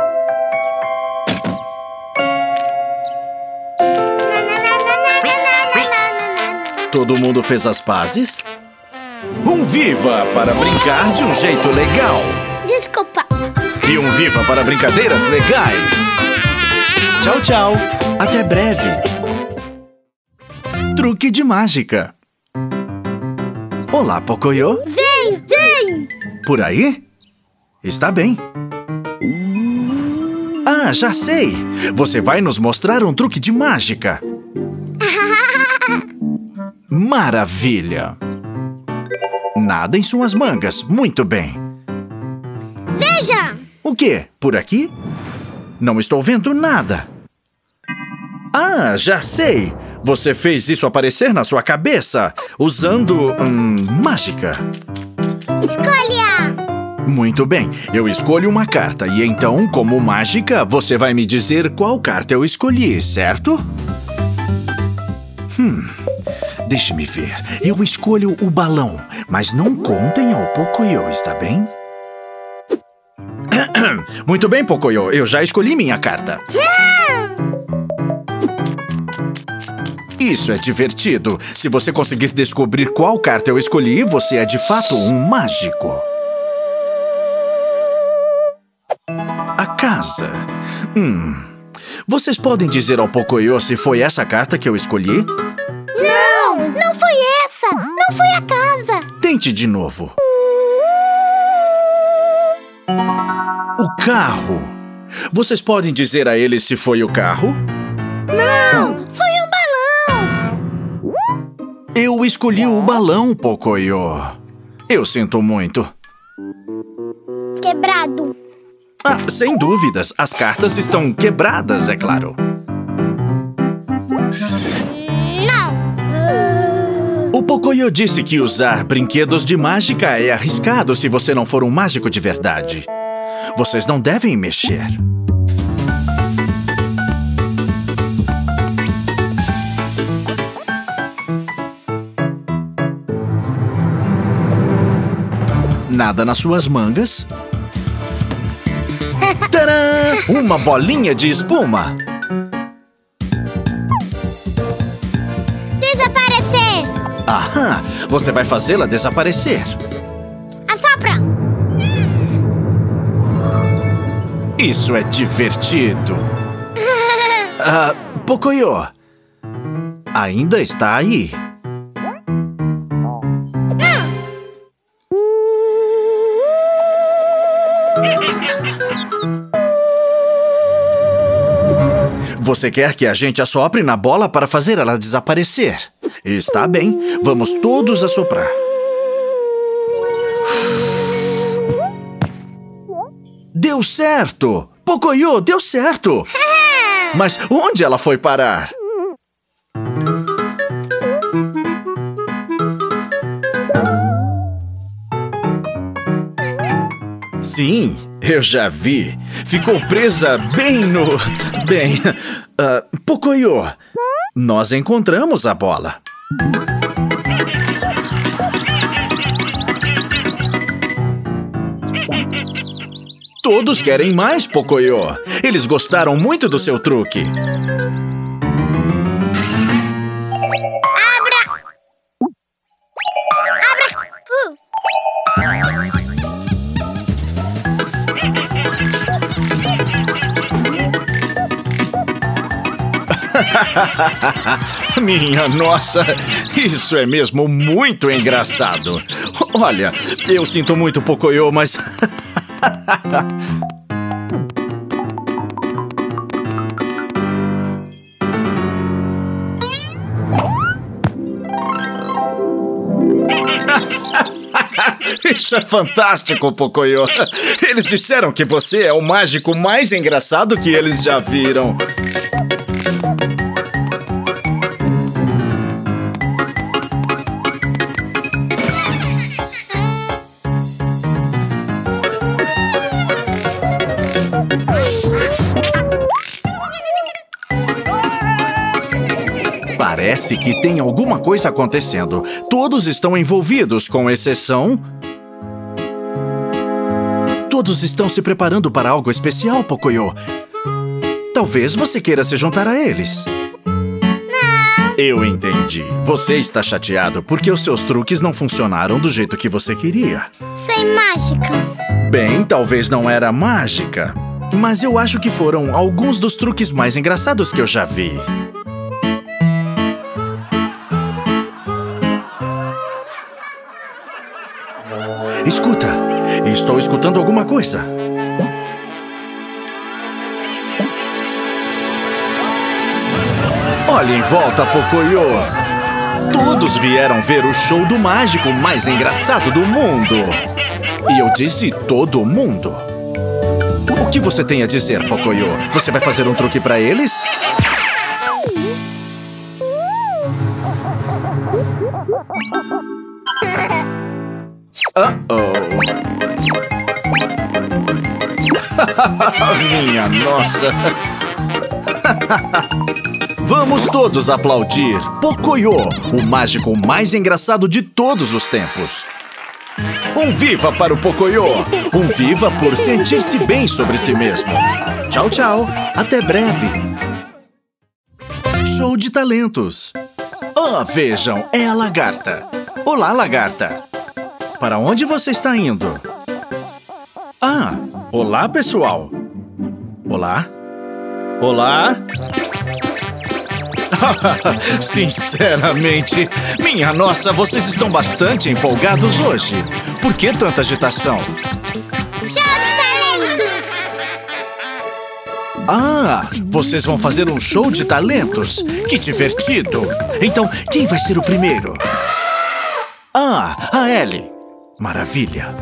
Todo mundo fez as pazes? Um viva para brincar de um jeito legal! Desculpa. E um viva para brincadeiras legais! Tchau, tchau! Até breve! Truque de mágica! Olá, Pocoyo! Vem, vem! Por aí? Está bem! Ah, já sei! Você vai nos mostrar um truque de mágica! Maravilha! Nada em suas mangas. Muito bem. Veja! O quê? Por aqui? Não estou vendo nada. Ah, já sei! Você fez isso aparecer na sua cabeça, usando... Hum, mágica. Escolha! Muito bem, eu escolho uma carta e então, como mágica, você vai me dizer qual carta eu escolhi, certo? Hum, deixe-me ver. Eu escolho o balão, mas não contem ao Pocoyo, está bem? Muito bem, Pocoyo, eu já escolhi minha carta. Isso é divertido. Se você conseguir descobrir qual carta eu escolhi, você é de fato um mágico. A casa. Hum. Vocês podem dizer ao Pocoyo se foi essa carta que eu escolhi? Não! Não foi essa! Não foi a casa! Tente de novo. O carro. Vocês podem dizer a ele se foi o carro? Não! Foi um balão! Eu escolhi o balão, Pocoyo. Eu sinto muito. Quebrado. Ah, sem dúvidas. As cartas estão quebradas, é claro. Não! O Pocoyo disse que usar brinquedos de mágica é arriscado se você não for um mágico de verdade. Vocês não devem mexer. Nada nas suas mangas. Tcharam! Uma bolinha de espuma. Desaparecer! Aham! Você vai fazê-la desaparecer. Assopra! Isso é divertido. Ah, Pocoyo. Ainda está aí. Você quer que a gente assopre na bola para fazer ela desaparecer? Está bem, vamos todos assoprar. Deu certo! Pocoyo, deu certo! Mas onde ela foi parar? Sim, eu já vi. Ficou presa bem no... Bem... Uh, Pocoyo, nós encontramos a bola. Todos querem mais, Pocoyo. Eles gostaram muito do seu truque. Abra! Abra! Uh. Minha nossa, isso é mesmo muito engraçado. Olha, eu sinto muito, Pocoyo, mas... Isso é fantástico, Pocoyo. Eles disseram que você é o mágico mais engraçado que eles já viram. Parece que tem alguma coisa acontecendo. Todos estão envolvidos, com exceção... Todos estão se preparando para algo especial, Pocoyo. Talvez você queira se juntar a eles. Não! Eu entendi. Você está chateado porque os seus truques não funcionaram do jeito que você queria. Sem mágica. Bem, talvez não era mágica. Mas eu acho que foram alguns dos truques mais engraçados que eu já vi. Escuta, estou escutando alguma coisa. Olhe em volta, Pocoyo. Todos vieram ver o show do mágico mais engraçado do mundo. E eu disse todo mundo. O que você tem a dizer, Pocoyo? Você vai fazer um truque para eles? Uh-oh. Minha nossa! Vamos todos aplaudir Pocoyo, o mágico mais engraçado de todos os tempos. Um viva para o Pocoyo! Um viva por sentir-se bem sobre si mesmo. Tchau, tchau. Até breve. Show de talentos. Oh, vejam, é a lagarta. Olá, lagarta. Para onde você está indo? Ah, olá, pessoal. Olá? Olá? Sinceramente, minha nossa, vocês estão bastante empolgados hoje. Por que tanta agitação? Show de talentos! Ah, vocês vão fazer um show de talentos? Que divertido! Então, quem vai ser o primeiro? Ah, a Ellie. Maravilha.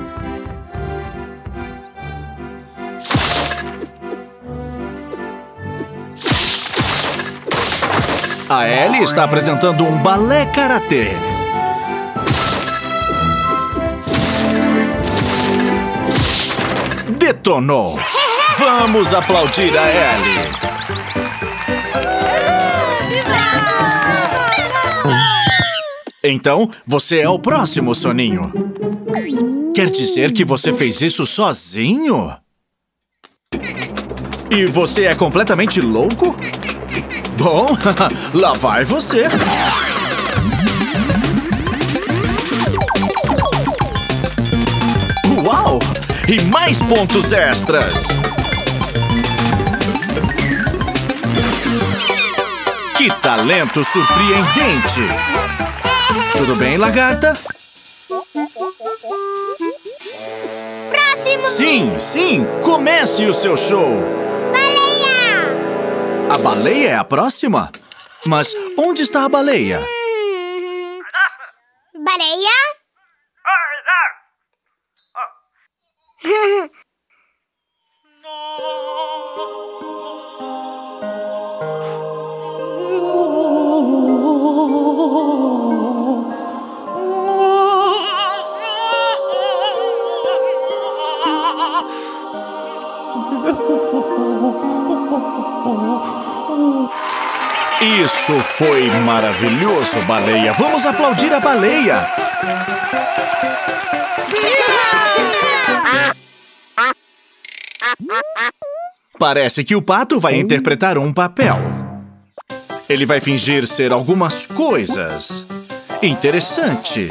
A Ellie está apresentando um balé karatê. Detonou! Vamos aplaudir a Ellie. Então, você é o próximo, Soninho. Quer dizer que você fez isso sozinho? E você é completamente louco? Bom, lá vai você. Uau! E mais pontos extras. Que talento surpreendente! Tudo bem, lagarta? Próximo! Sim, sim, comece o seu show. A baleia é a próxima? Mas onde está a baleia? Hum... Baleia? Isso foi maravilhoso, baleia. Vamos aplaudir a baleia. Parece que o pato vai interpretar um papel. Ele vai fingir ser algumas coisas. Interessante.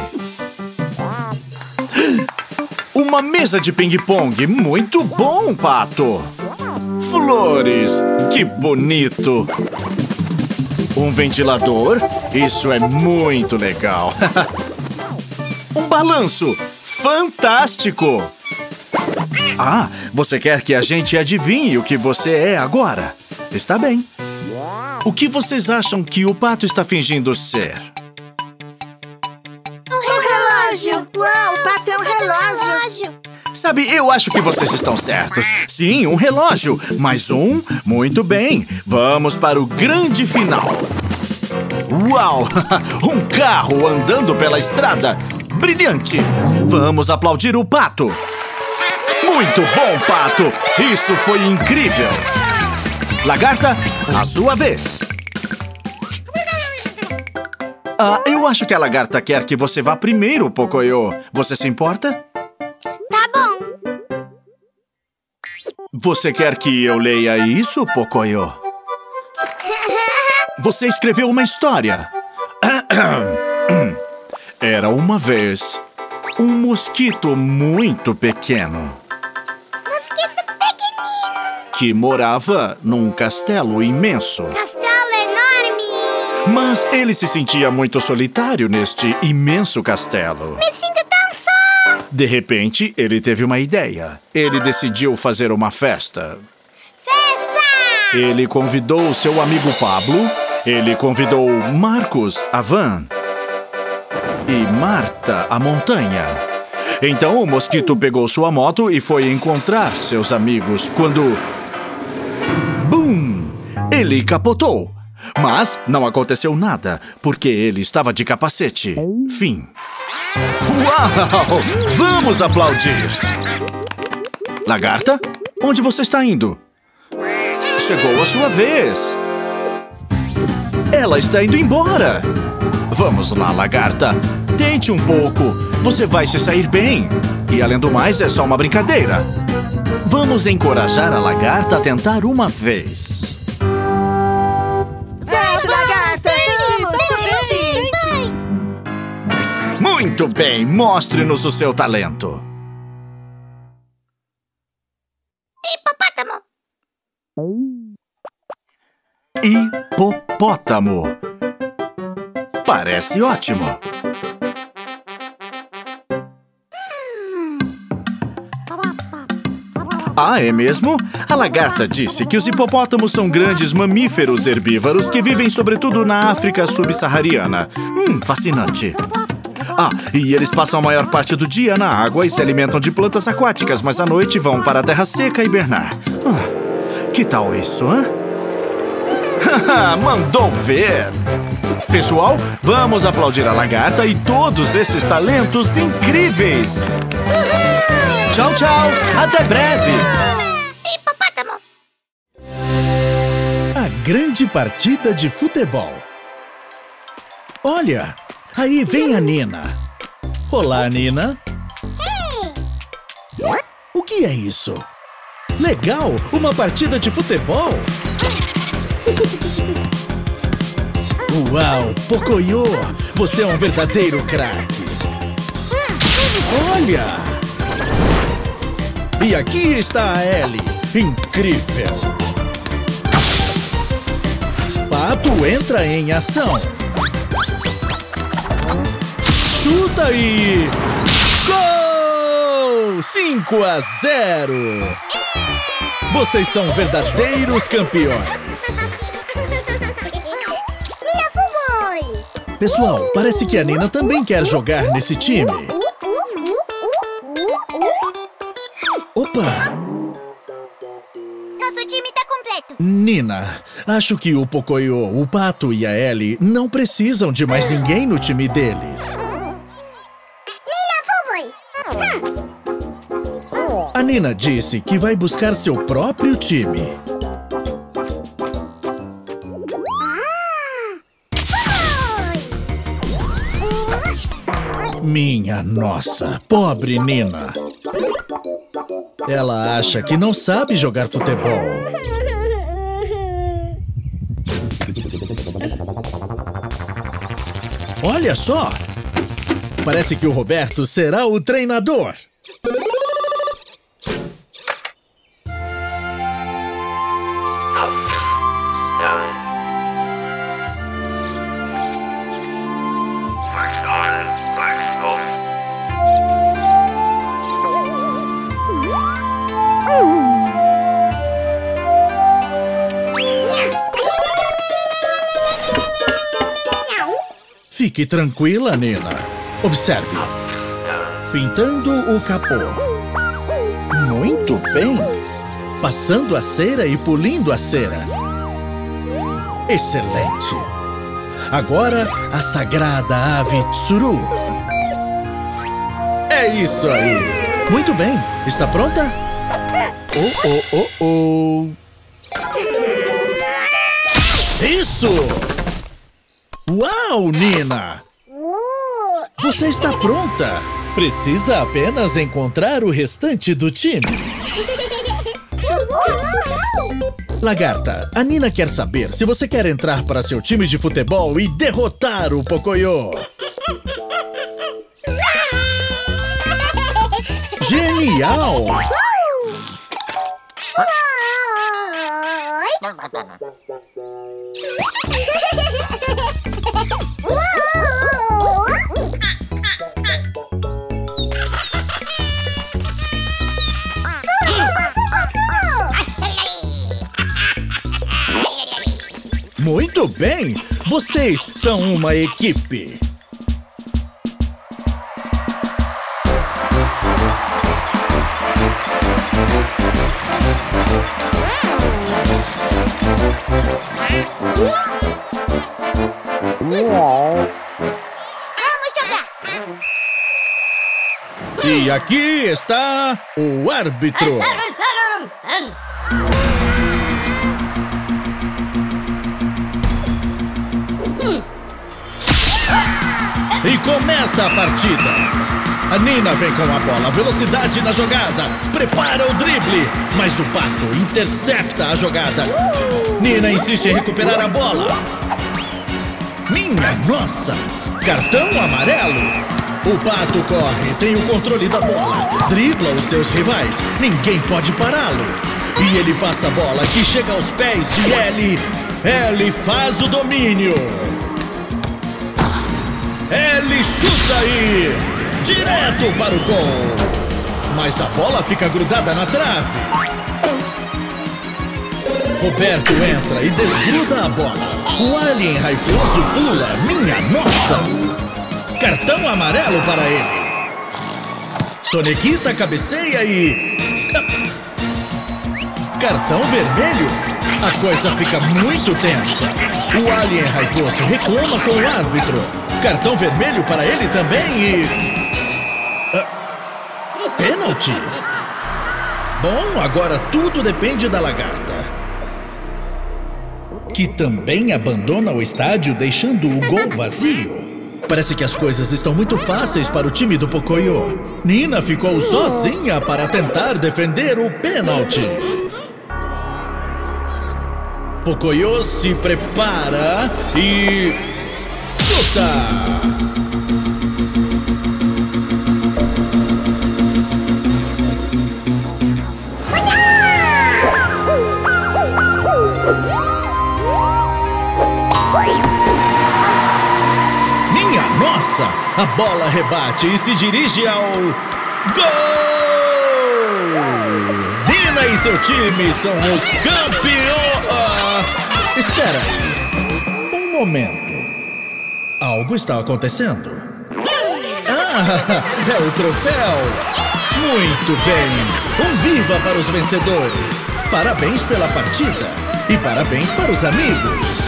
Uma mesa de ping-pong. Muito bom, pato. Flores. Que bonito. Um ventilador? Isso é muito legal. Um balanço. Fantástico. Ah, você quer que a gente adivinhe o que você é agora? Está bem. O que vocês acham que o pato está fingindo ser? Um relógio! Uau, o pato é um relógio! Sabe, eu acho que vocês estão certos. Sim, um relógio. Mais um? Muito bem. Vamos para o grande final. Uau! Um carro andando pela estrada. Brilhante. Vamos aplaudir o pato. Muito bom, pato. Isso foi incrível. Lagarta, a sua vez. Ah, eu acho que a lagarta quer que você vá primeiro, Pocoyo. Você se importa? Tá bom. Você quer que eu leia isso, Pocoyo? Você escreveu uma história. Era uma vez um mosquito muito pequeno. Mosquito pequenino. Que morava num castelo imenso. Castelo enorme. Mas ele se sentia muito solitário neste imenso castelo. Me sinto tão só. De repente, ele teve uma ideia. Ele decidiu fazer uma festa. Festa! Ele convidou seu amigo Pablo. Ele convidou Marcos, a van. E Marta, a montanha. Então o mosquito pegou sua moto e foi encontrar seus amigos quando... Bum! Ele capotou. Mas não aconteceu nada, porque ele estava de capacete. Fim. Uau! Vamos aplaudir! Lagarta, onde você está indo? Chegou a sua vez. Ela está indo embora. Vamos lá, lagarta. Tente um pouco. Você vai se sair bem. E além do mais, é só uma brincadeira. Vamos encorajar a lagarta a tentar uma vez. Tente, lagarta! Muito bem, mostre-nos o seu talento. Hipopótamo. Hipopótamo. Parece ótimo. Ah, é mesmo? A lagarta disse que os hipopótamos são grandes mamíferos herbívoros que vivem sobretudo na África subsaariana. Hum, fascinante. Ah, e eles passam a maior parte do dia na água e se alimentam de plantas aquáticas, mas à noite vão para a terra seca hibernar. Ah, que tal isso, hã? Mandou ver! Pessoal, vamos aplaudir a lagarta e todos esses talentos incríveis! Tchau, tchau! Até breve! Hipopótamo. A grande partida de futebol. Olha, aí vem a Nina. Olá, Nina. O que é isso? Legal, uma partida de futebol. Uau, Pocoyo, você é um verdadeiro craque. Olha! E aqui está a Ellie, incrível. Pato entra em ação. Chuta e... Gol! cinco a zero! Vocês são verdadeiros campeões. Nina foi. Pessoal, parece que a Nina também quer jogar nesse time. Opa! Nosso time tá completo. Nina, acho que o Pocoyo, o Pato e a Ellie não precisam de mais ninguém no time deles. Nina foi. Hum. A Nina disse que vai buscar seu próprio time. Minha nossa, pobre Nina. Ela acha que não sabe jogar futebol. Olha só! Parece que o Roberto será o treinador. Fique tranquila, Nina. Observe. Pintando o capô. Muito bem. Passando a cera e polindo a cera. Excelente. Agora, a sagrada ave tsuru. É isso aí. Muito bem. Está pronta? Oh, oh, oh, oh. Isso! Uau, Nina! Você está pronta! Precisa apenas encontrar o restante do time. Lagarta, a Nina quer saber se você quer entrar para seu time de futebol e derrotar o Pocoyo. Genial! Muito bem! Vocês são uma equipe! Vamos jogar! E aqui está o árbitro! E começa a partida. A Nina vem com a bola, velocidade na jogada, prepara o drible, mas o Pato intercepta a jogada. Nina insiste em recuperar a bola. Minha nossa! Cartão amarelo. O Pato corre, tem o controle da bola, dribla os seus rivais, ninguém pode pará-lo. E ele passa a bola que chega aos pés de Ellie. Ellie faz o domínio. Ellie chuta aí, direto para o gol. Mas a bola fica grudada na trave. Roberto entra e desgruda a bola. O alien raivoso pula, minha nossa! Cartão amarelo para ele. Sonequita cabeceia e... Cartão vermelho? A coisa fica muito tensa. O alien raivoso reclama com o árbitro. Cartão vermelho para ele também e... Uh, pênalti? Bom, agora tudo depende da lagarta, que também abandona o estádio, deixando o gol vazio. Parece que as coisas estão muito fáceis para o time do Pocoyo. Nina ficou sozinha para tentar defender o pênalti. Pocoyo se prepara e... chuta! Nossa, a bola rebate e se dirige ao... gol! Nina e seu time são os campeões... Ah, espera aí. Um momento. Algo está acontecendo. Ah, é o troféu. Muito bem. Um viva para os vencedores. Parabéns pela partida. E parabéns para os amigos.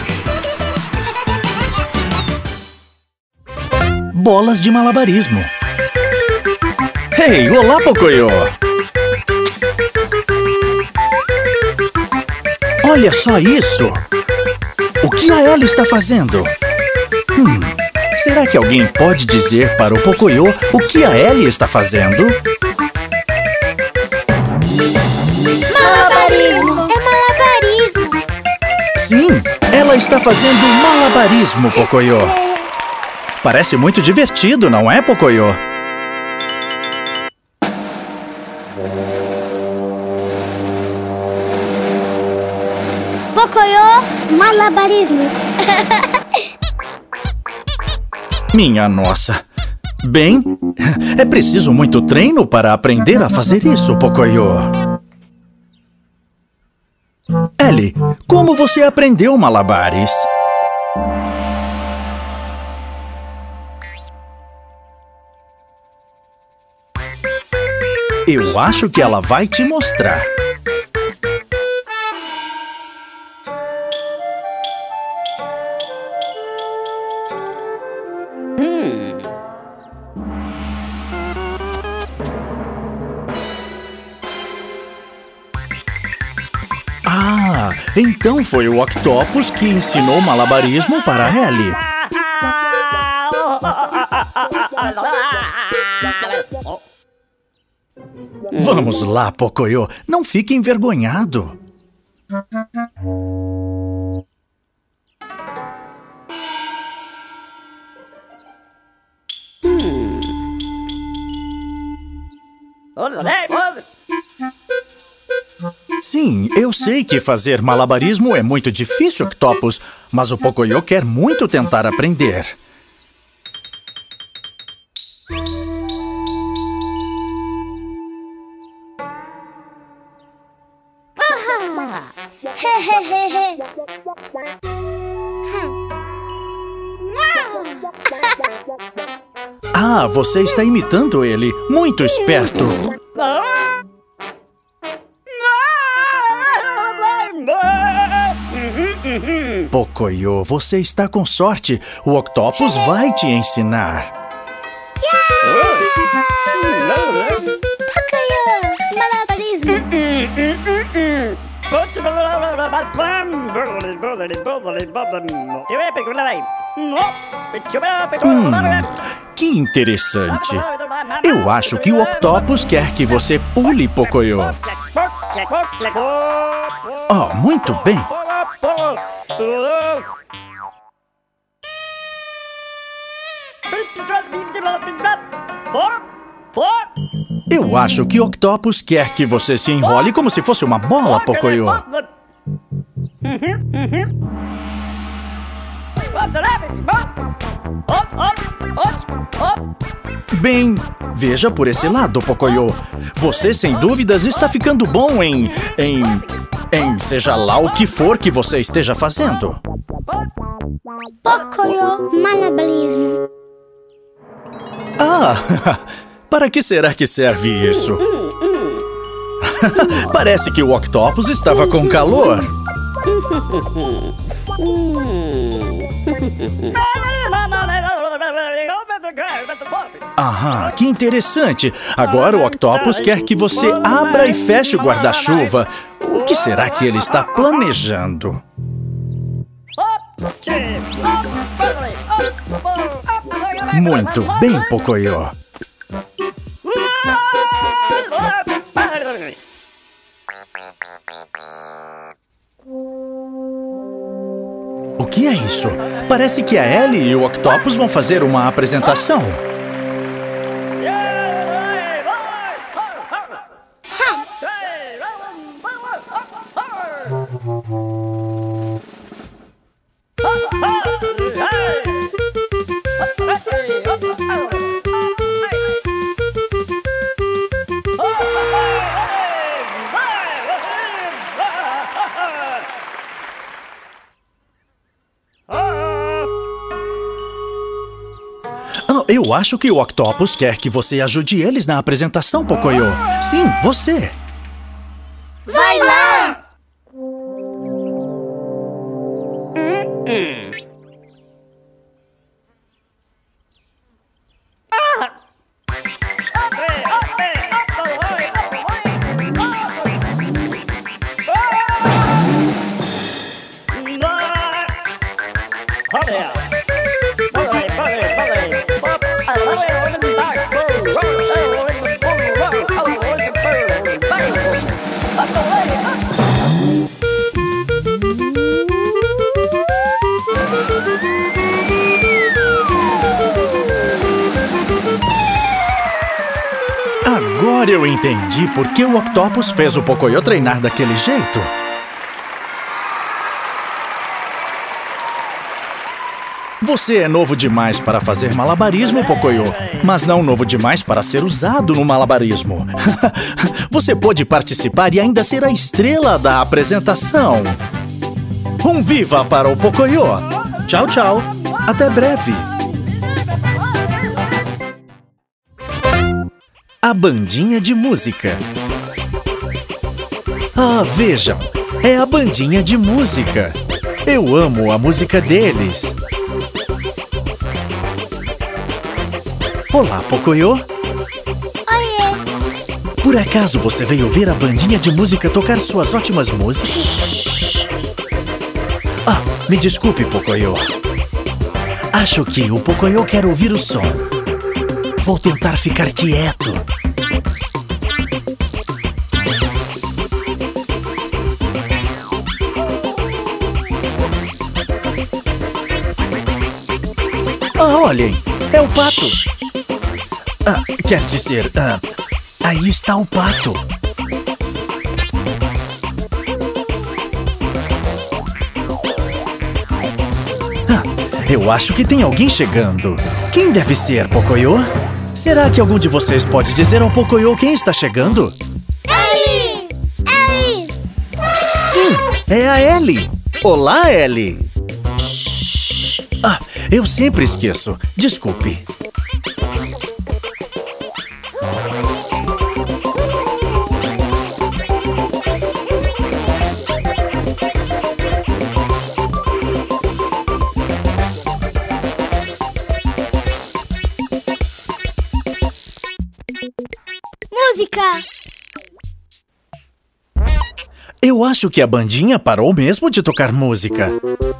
Bolas de malabarismo. Hey, olá, Pocoyo! Olha só isso! O que a Ellie está fazendo? Hum, será que alguém pode dizer para o Pocoyo o que a Ellie está fazendo? Malabarismo! É malabarismo! Sim, ela está fazendo malabarismo, Pocoyo. Parece muito divertido, não é, Pocoyo? Pocoyo, malabarismo. Minha nossa. Bem, é preciso muito treino para aprender a fazer isso, Pocoyo. Ellie, como você aprendeu malabares? Eu acho que ela vai te mostrar. Hum. Ah, então foi o Octopus que ensinou malabarismo para a Ellie. Vamos lá, Pocoyo. Não fique envergonhado. Hum. Sim, eu sei que fazer malabarismo é muito difícil, Octopus, mas o Pocoyo quer muito tentar aprender. Ah, você está imitando ele. Muito esperto. Pocoyo, você está com sorte. O Octopus vai te ensinar. Pocoyo, malabarismo. Hum, que interessante. Eu acho que o Octopus quer que você pule, Pocoyo. Oh, muito bem. Eu acho que o Octopus quer que você se enrole como se fosse uma bola, Pocoyo. Bem, veja por esse lado, Pocoyo. Você, sem dúvidas, está ficando bom em... em... em seja lá o que for que você esteja fazendo. Pocoyo, malabarismo. Ah, para que será que serve isso? Parece que o Octopus estava com calor. Aham, que interessante. Agora o Octopus quer que você abra e feche o guarda-chuva. O que será que ele está planejando? Muito bem, Pocoyo. O que é isso? Parece que a Ellie e o Octopus vão fazer uma apresentação. Eu acho que o Octopus quer que você ajude eles na apresentação, Pocoyo. Sim, você. Vai lá! Agora eu entendi por que o Octopus fez o Pocoyo treinar daquele jeito. Você é novo demais para fazer malabarismo, Pocoyo, mas não novo demais para ser usado no malabarismo. Você pode participar e ainda ser a estrela da apresentação. Um viva para o Pocoyo! Tchau, tchau! Até breve! A bandinha de música. Ah, vejam, é a bandinha de música. Eu amo a música deles. Olá, Pocoyo. Oiê. Por acaso você veio ver a bandinha de música tocar suas ótimas músicas? Ah, me desculpe, Pocoyo. Acho que o Pocoyo quer ouvir o som. Vou tentar ficar quieto. Ah, olhem, é o pato. Ah, quer dizer, ah, aí está o pato. Ah, eu acho que tem alguém chegando. Quem deve ser, Pocoyo? Será que algum de vocês pode dizer ao Pocoyo quem está chegando? Ellie! Ellie! Sim, é a Ellie. Olá, Ellie. Ah, eu sempre esqueço. Desculpe. Música! Eu acho que a bandinha parou mesmo de tocar música.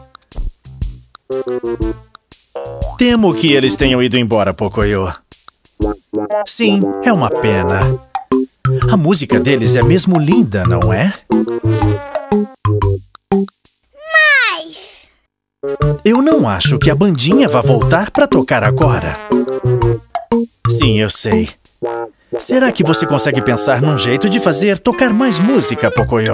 Temo que eles tenham ido embora, Pocoyo. Sim, é uma pena. A música deles é mesmo linda, não é? Mas... Eu não acho que a bandinha vá voltar para tocar agora. Sim, eu sei. Será que você consegue pensar num jeito de fazer tocar mais música, Pocoyo?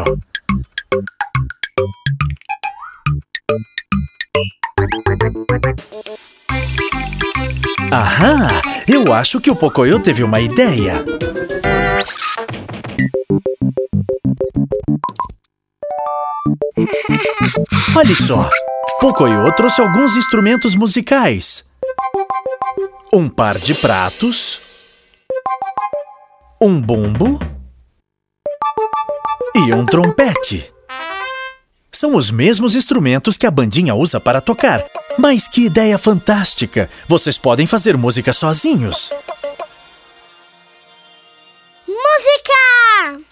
Aham! Eu acho que o Pocoyo teve uma ideia. Olha só! Pocoyo trouxe alguns instrumentos musicais. Um par de pratos. Um bumbo. E um trompete. São os mesmos instrumentos que a bandinha usa para tocar. Mas que ideia fantástica! Vocês podem fazer música sozinhos. Música!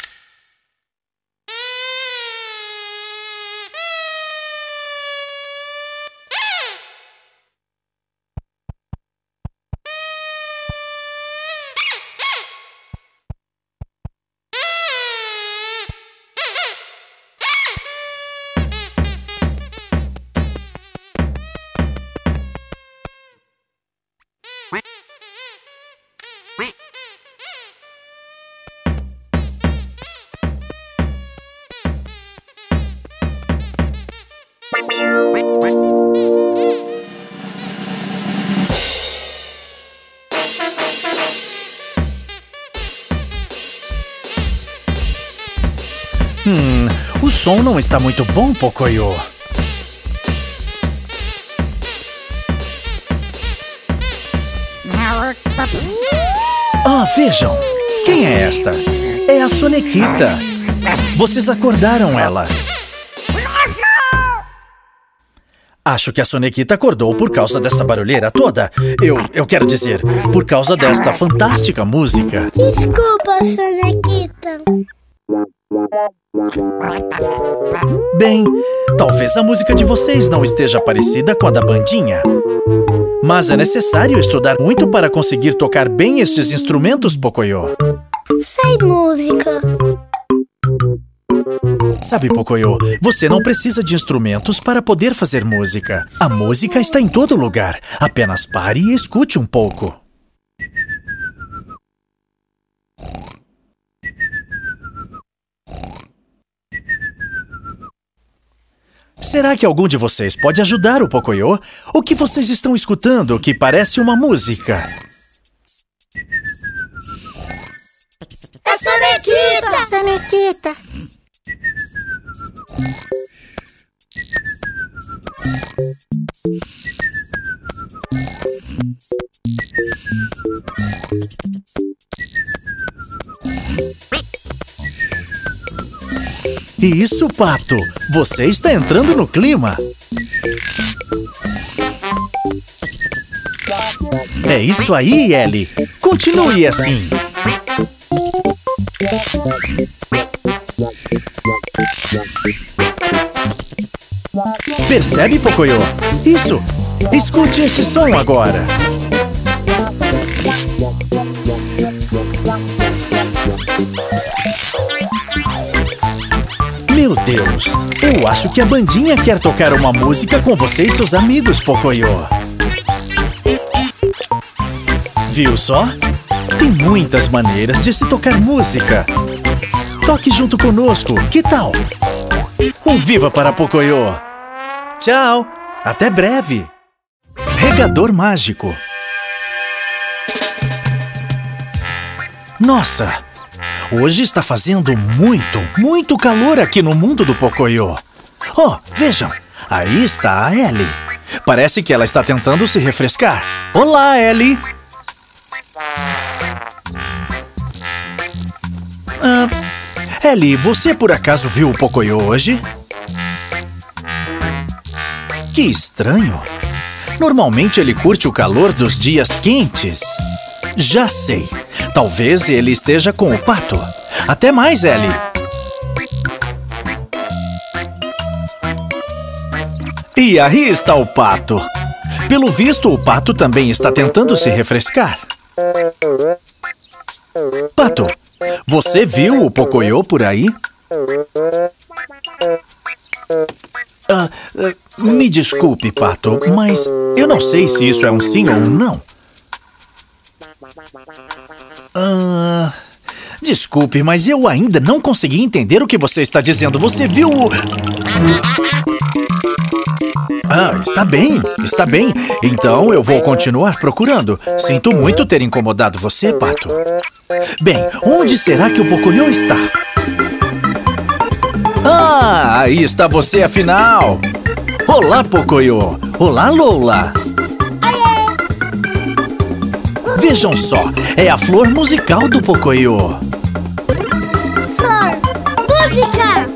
Hum, o som não está muito bom, Pocoyo. Ah, vejam! Quem é esta? É a Sonequita. Vocês acordaram ela. Acho que a Sonequita acordou por causa dessa barulheira toda. Eu, eu quero dizer, por causa desta fantástica música. Desculpa, Sonequita. Bem, talvez a música de vocês não esteja parecida com a da bandinha. Mas é necessário estudar muito para conseguir tocar bem estes instrumentos, Pocoyo. Sei música. Sabe, Pocoyo, você não precisa de instrumentos para poder fazer música. A música está em todo lugar. Apenas pare e escute um pouco. Será que algum de vocês pode ajudar o Pocoyo? O que vocês estão escutando que parece uma música? É Sonequita! Sonequita! Isso, Pato! Você está entrando no clima! É isso aí, Ellie! Continue assim! Percebe, Pocoyo? Isso! Escute esse som agora! Meu Deus! Eu acho que a bandinha quer tocar uma música com você e seus amigos, Pocoyo. Viu só? Tem muitas maneiras de se tocar música. Toque junto conosco, que tal? Um viva para Pocoyo! Tchau! Até breve! Regador mágico. Nossa! Hoje está fazendo muito, muito calor aqui no mundo do Pocoyo. Oh, vejam! Aí está a Ellie. Parece que ela está tentando se refrescar. Olá, Ellie! Ah, Ellie, você por acaso viu o Pocoyo hoje? Que estranho. Normalmente ele curte o calor dos dias quentes. Já sei. Talvez ele esteja com o Pato. Até mais, Ellie. E aí está o pato. Pelo visto, o pato também está tentando se refrescar. Pato, você viu o Pocoyo por aí? Ah, me desculpe, Pato, mas eu não sei se isso é um sim ou um não. Ah, desculpe, mas eu ainda não consegui entender o que você está dizendo. Você viu o... Ah, está bem, está bem. Então eu vou continuar procurando. Sinto muito ter incomodado você, Pato. Bem, onde será que o Pocoyo está? Ah, aí está você afinal. Olá, Pocoyo. Olá, Lola. Vejam só, é a flor musical do Pocoyo. Flor, música!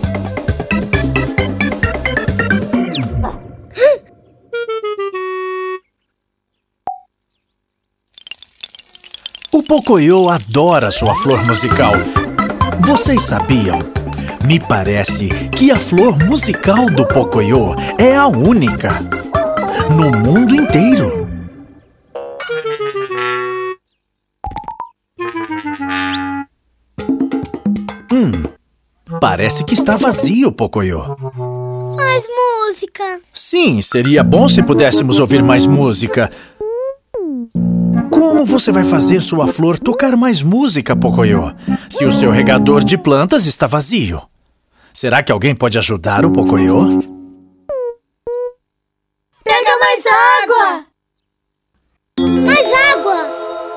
O Pocoyo adora sua flor musical. Vocês sabiam? Me parece que a flor musical do Pocoyo é a única no mundo inteiro. Hum, parece que está vazio, Pocoyo. Mais música. Sim, seria bom se pudéssemos ouvir mais música. Como você vai fazer sua flor tocar mais música, Pocoyo, se o seu regador de plantas está vazio? Será que alguém pode ajudar o Pocoyo? Pega mais água! Mais água!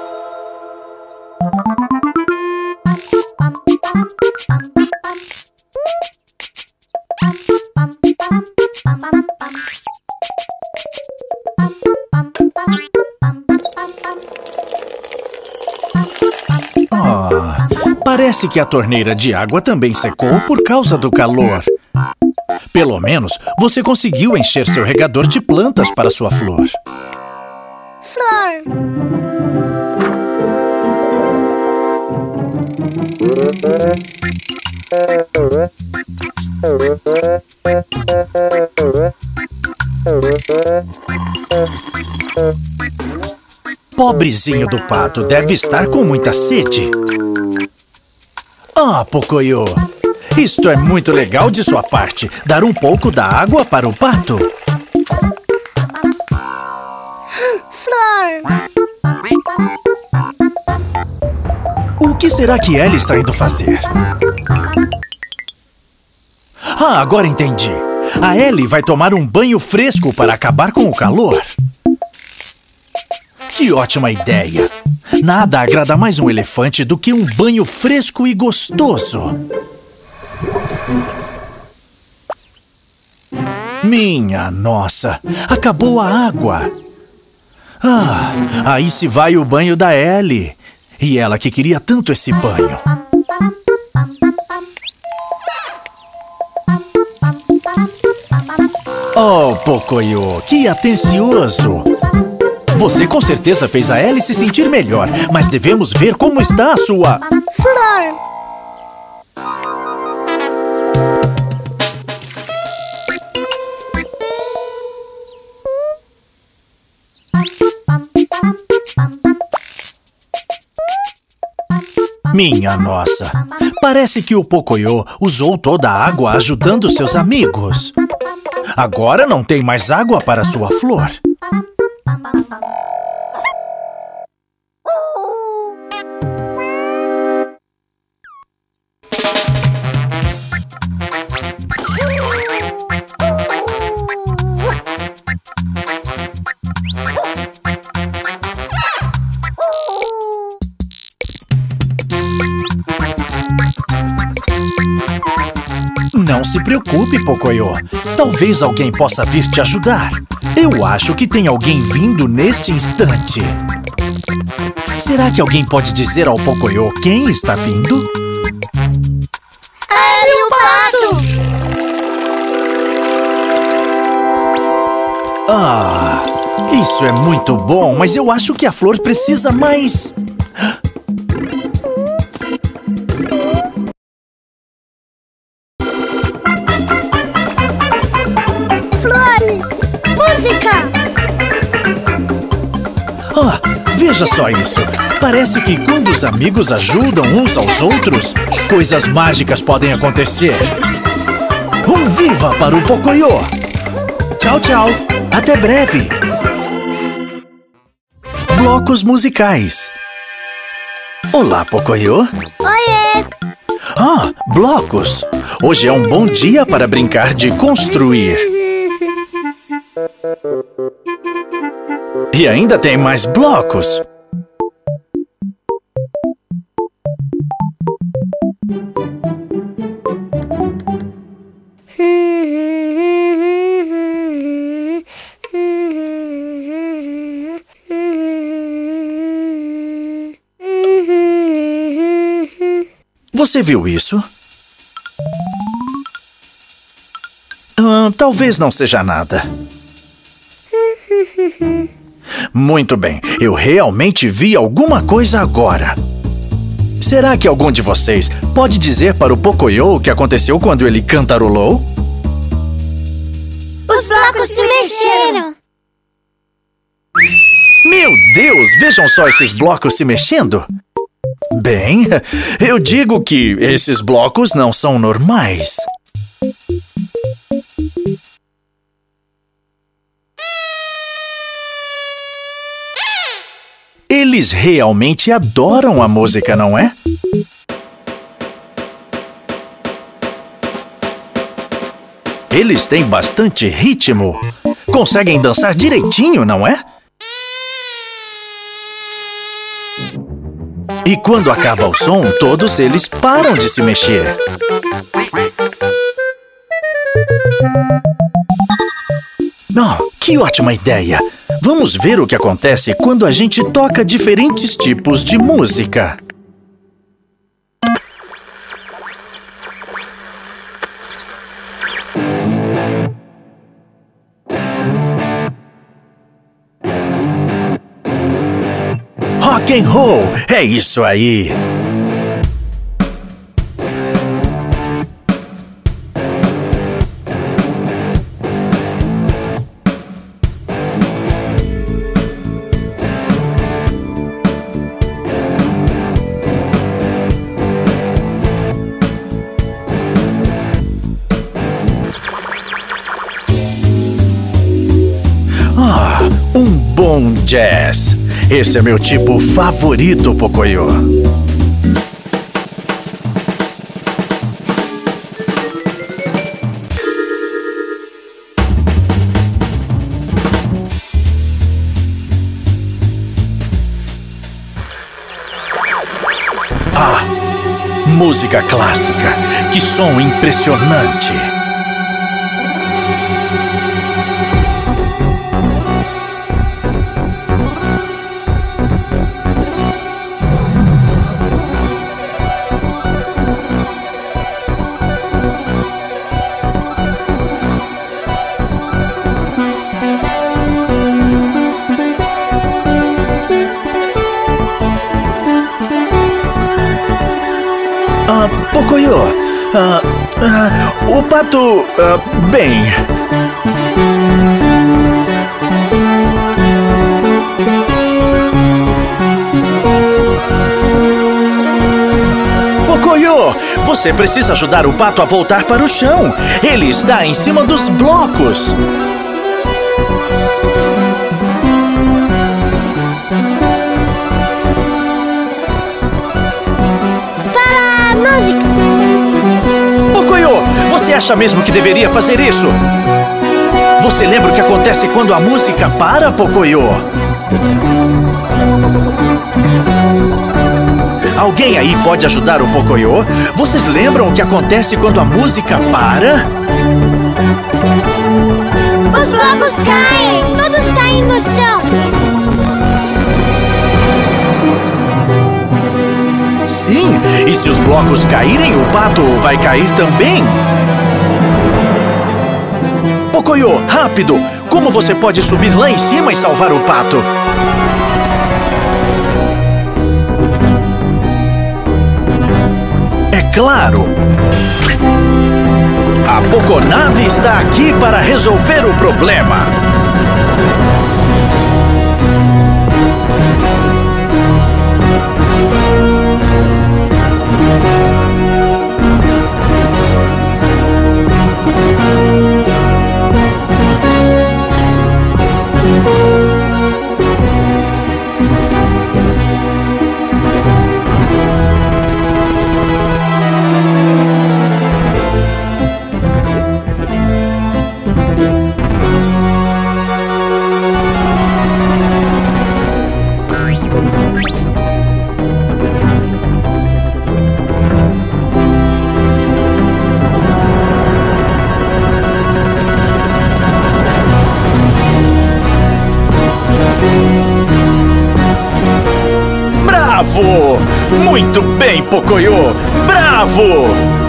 Ah, parece que a torneira de água também secou por causa do calor. Pelo menos você conseguiu encher seu regador de plantas para sua flor. Flor. Pobrezinho do pato, deve estar com muita sede. Ah, Pocoyo, isto é muito legal de sua parte, dar um pouco da água para o pato. Flor. O que será que Ellie está indo fazer? Ah, agora entendi. A Ellie vai tomar um banho fresco para acabar com o calor. Que ótima ideia! Nada agrada mais um elefante do que um banho fresco e gostoso. Minha nossa! Acabou a água! Ah, aí se vai o banho da Ellie. E ela que queria tanto esse banho. Oh, Pocoyo, que atencioso! Você com certeza fez a Ellie se sentir melhor, mas devemos ver como está a sua... Flor. Minha nossa! Parece que o Pocoyo usou toda a água ajudando seus amigos. Agora não tem mais água para sua flor. Não se preocupe, Pocoyo. Talvez alguém possa vir te ajudar. Eu acho que tem alguém vindo neste instante. Será que alguém pode dizer ao Pocoyo quem está vindo? Ellie, o pato! Ah, isso é muito bom, mas eu acho que a flor precisa mais... Flor. Veja só isso. Parece que quando os amigos ajudam uns aos outros, coisas mágicas podem acontecer. Um viva para o Pocoyo! Tchau, tchau. Até breve. Blocos musicais. Olá, Pocoyo. Oiê! Ah, blocos. Hoje é um bom dia para brincar de construir. E ainda tem mais blocos. Você viu isso? Ah, talvez não seja nada. Muito bem, eu realmente vi alguma coisa agora. Será que algum de vocês pode dizer para o Pocoyo o que aconteceu quando ele cantarolou? Os blocos se mexeram! Meu Deus, vejam só esses blocos se mexendo. Bem, eu digo que esses blocos não são normais. Eles realmente adoram a música, não é? Eles têm bastante ritmo. Conseguem dançar direitinho, não é? E quando acaba o som, todos eles param de se mexer. Oh, que ótima ideia! Vamos ver o que acontece quando a gente toca diferentes tipos de música. Rock and roll, é isso aí! Ah, um bom jazz! Esse é meu tipo favorito, Pocoyo. Ah, música clássica. Que som impressionante. Ah, Pocoyo, ah, ah, o pato, ah, bem... Pocoyo, você precisa ajudar o pato a voltar para o chão. Ele está em cima dos blocos. Música! Pocoyo, você acha mesmo que deveria fazer isso? Você lembra o que acontece quando a música para, Pocoyo? Alguém aí pode ajudar o Pocoyo? Vocês lembram o que acontece quando a música para? Os blocos caem! Todos caem no chão! Sim, e se os blocos caírem, o pato vai cair também? Pocoyo, rápido! Como você pode subir lá em cima e salvar o pato? É claro! A Poconave está aqui para resolver o problema! Bravo! Muito bem, Pocoyo! Bravo!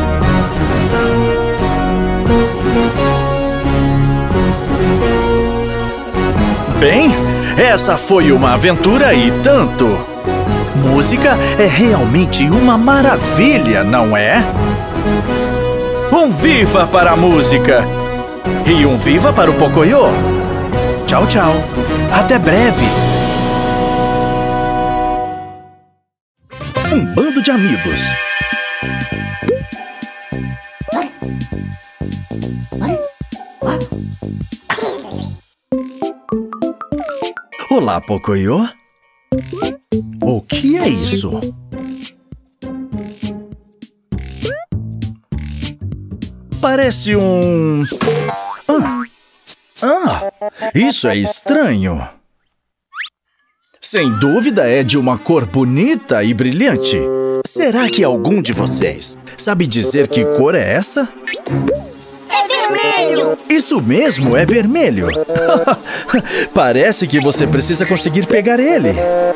Bem, essa foi uma aventura e tanto. Música é realmente uma maravilha, não é? Um viva para a música! E um viva para o Pocoyo! Tchau, tchau! Até breve! Um bando de amigos. Olá, Pocoyo. O que é isso? Parece um... Ah, ah, isso é estranho. Sem dúvida é de uma cor bonita e brilhante. Será que algum de vocês sabe dizer que cor é essa? É vermelho! Isso mesmo, é vermelho. Parece que você precisa conseguir pegar ele.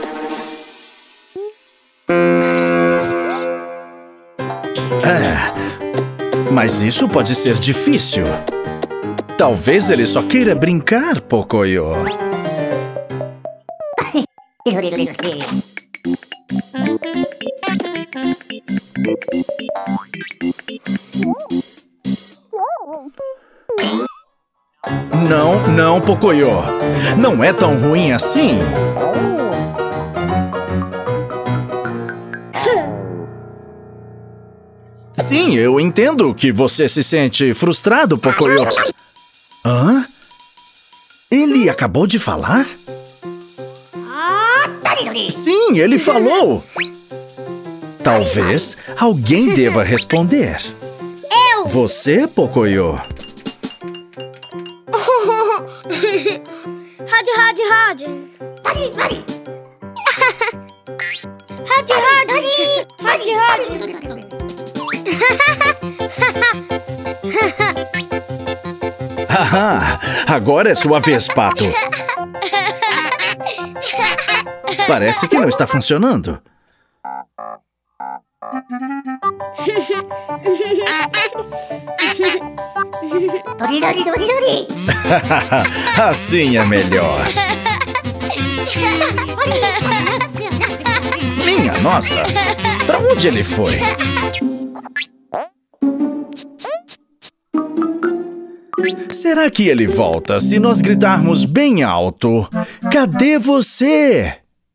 É, mas isso pode ser difícil. Talvez ele só queira brincar, Pocoyo. Não, não, Pocoyo. Não é tão ruim assim. Sim, eu entendo que você se sente frustrado, Pocoyo. Hã? Ele acabou de falar? Sim, ele falou. Talvez alguém deva responder. Eu! Você, Pocoyo? Rod, Rod, Rod! Rod, Rod! Rod, Rod! Haha, agora é sua vez, Pato. Parece que não está funcionando. Assim é melhor. Minha nossa! Pra onde ele foi? Será que ele volta se nós gritarmos bem alto? Cadê você?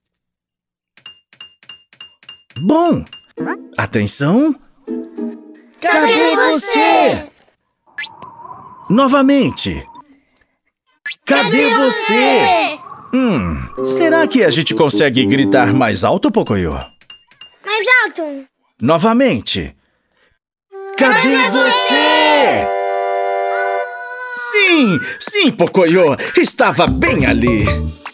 Bom, atenção. Cadê você? Novamente. Cadê você? Hum, será que a gente consegue gritar mais alto, Pocoyo? Mais alto! Novamente. Cadê você? Sim, sim, Pocoyo. Estava bem ali.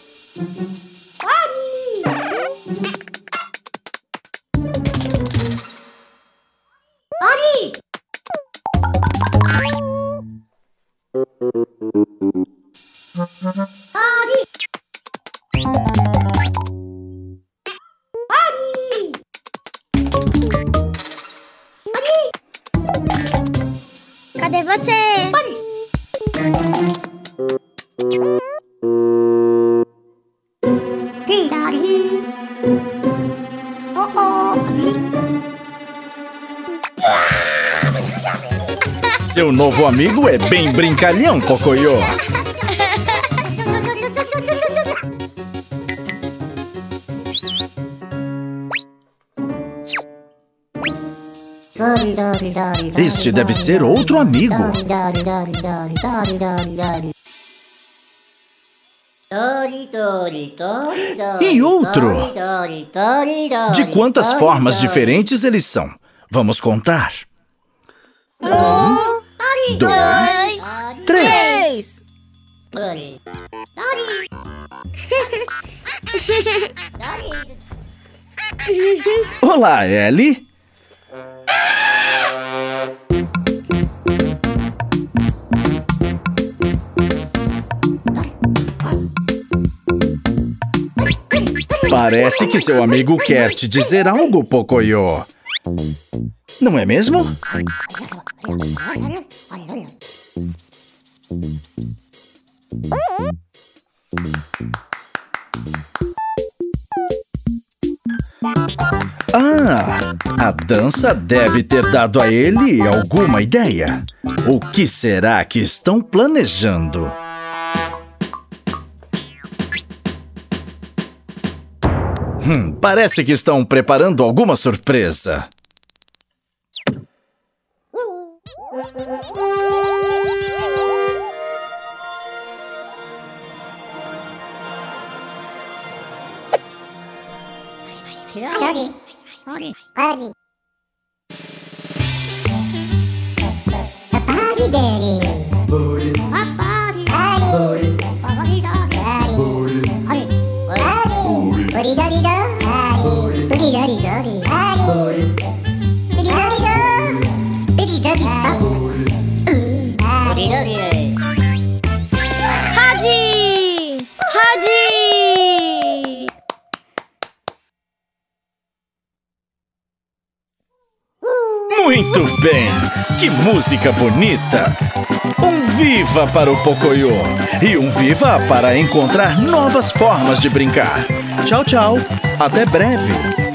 Cadê você? Seu novo amigo é bem brincalhão, Pocoyo. Este deve ser outro amigo. E outro. De quantas formas diferentes eles são? Vamos contar. Um, dois, três. Olá, Ellie. Parece que seu amigo quer te dizer algo, Pocoyo. Não é mesmo? Ah, a dança deve ter dado a ele alguma ideia. O que será que estão planejando? Hum, parece que estão preparando alguma surpresa. Daddy. Daddy. Daddy. A party daddy. Booty. A party daddy. Booty. Daddy. Booty. Daddy. Booty daddy daddy. Booty daddy daddy. Daddy. Booty daddy daddy. Booty daddy daddy. Booty daddy. Hadi! Hadi! Muito bem! Que música bonita! Um viva para o Pocoyo! E um viva para encontrar novas formas de brincar! Tchau, tchau! Até breve!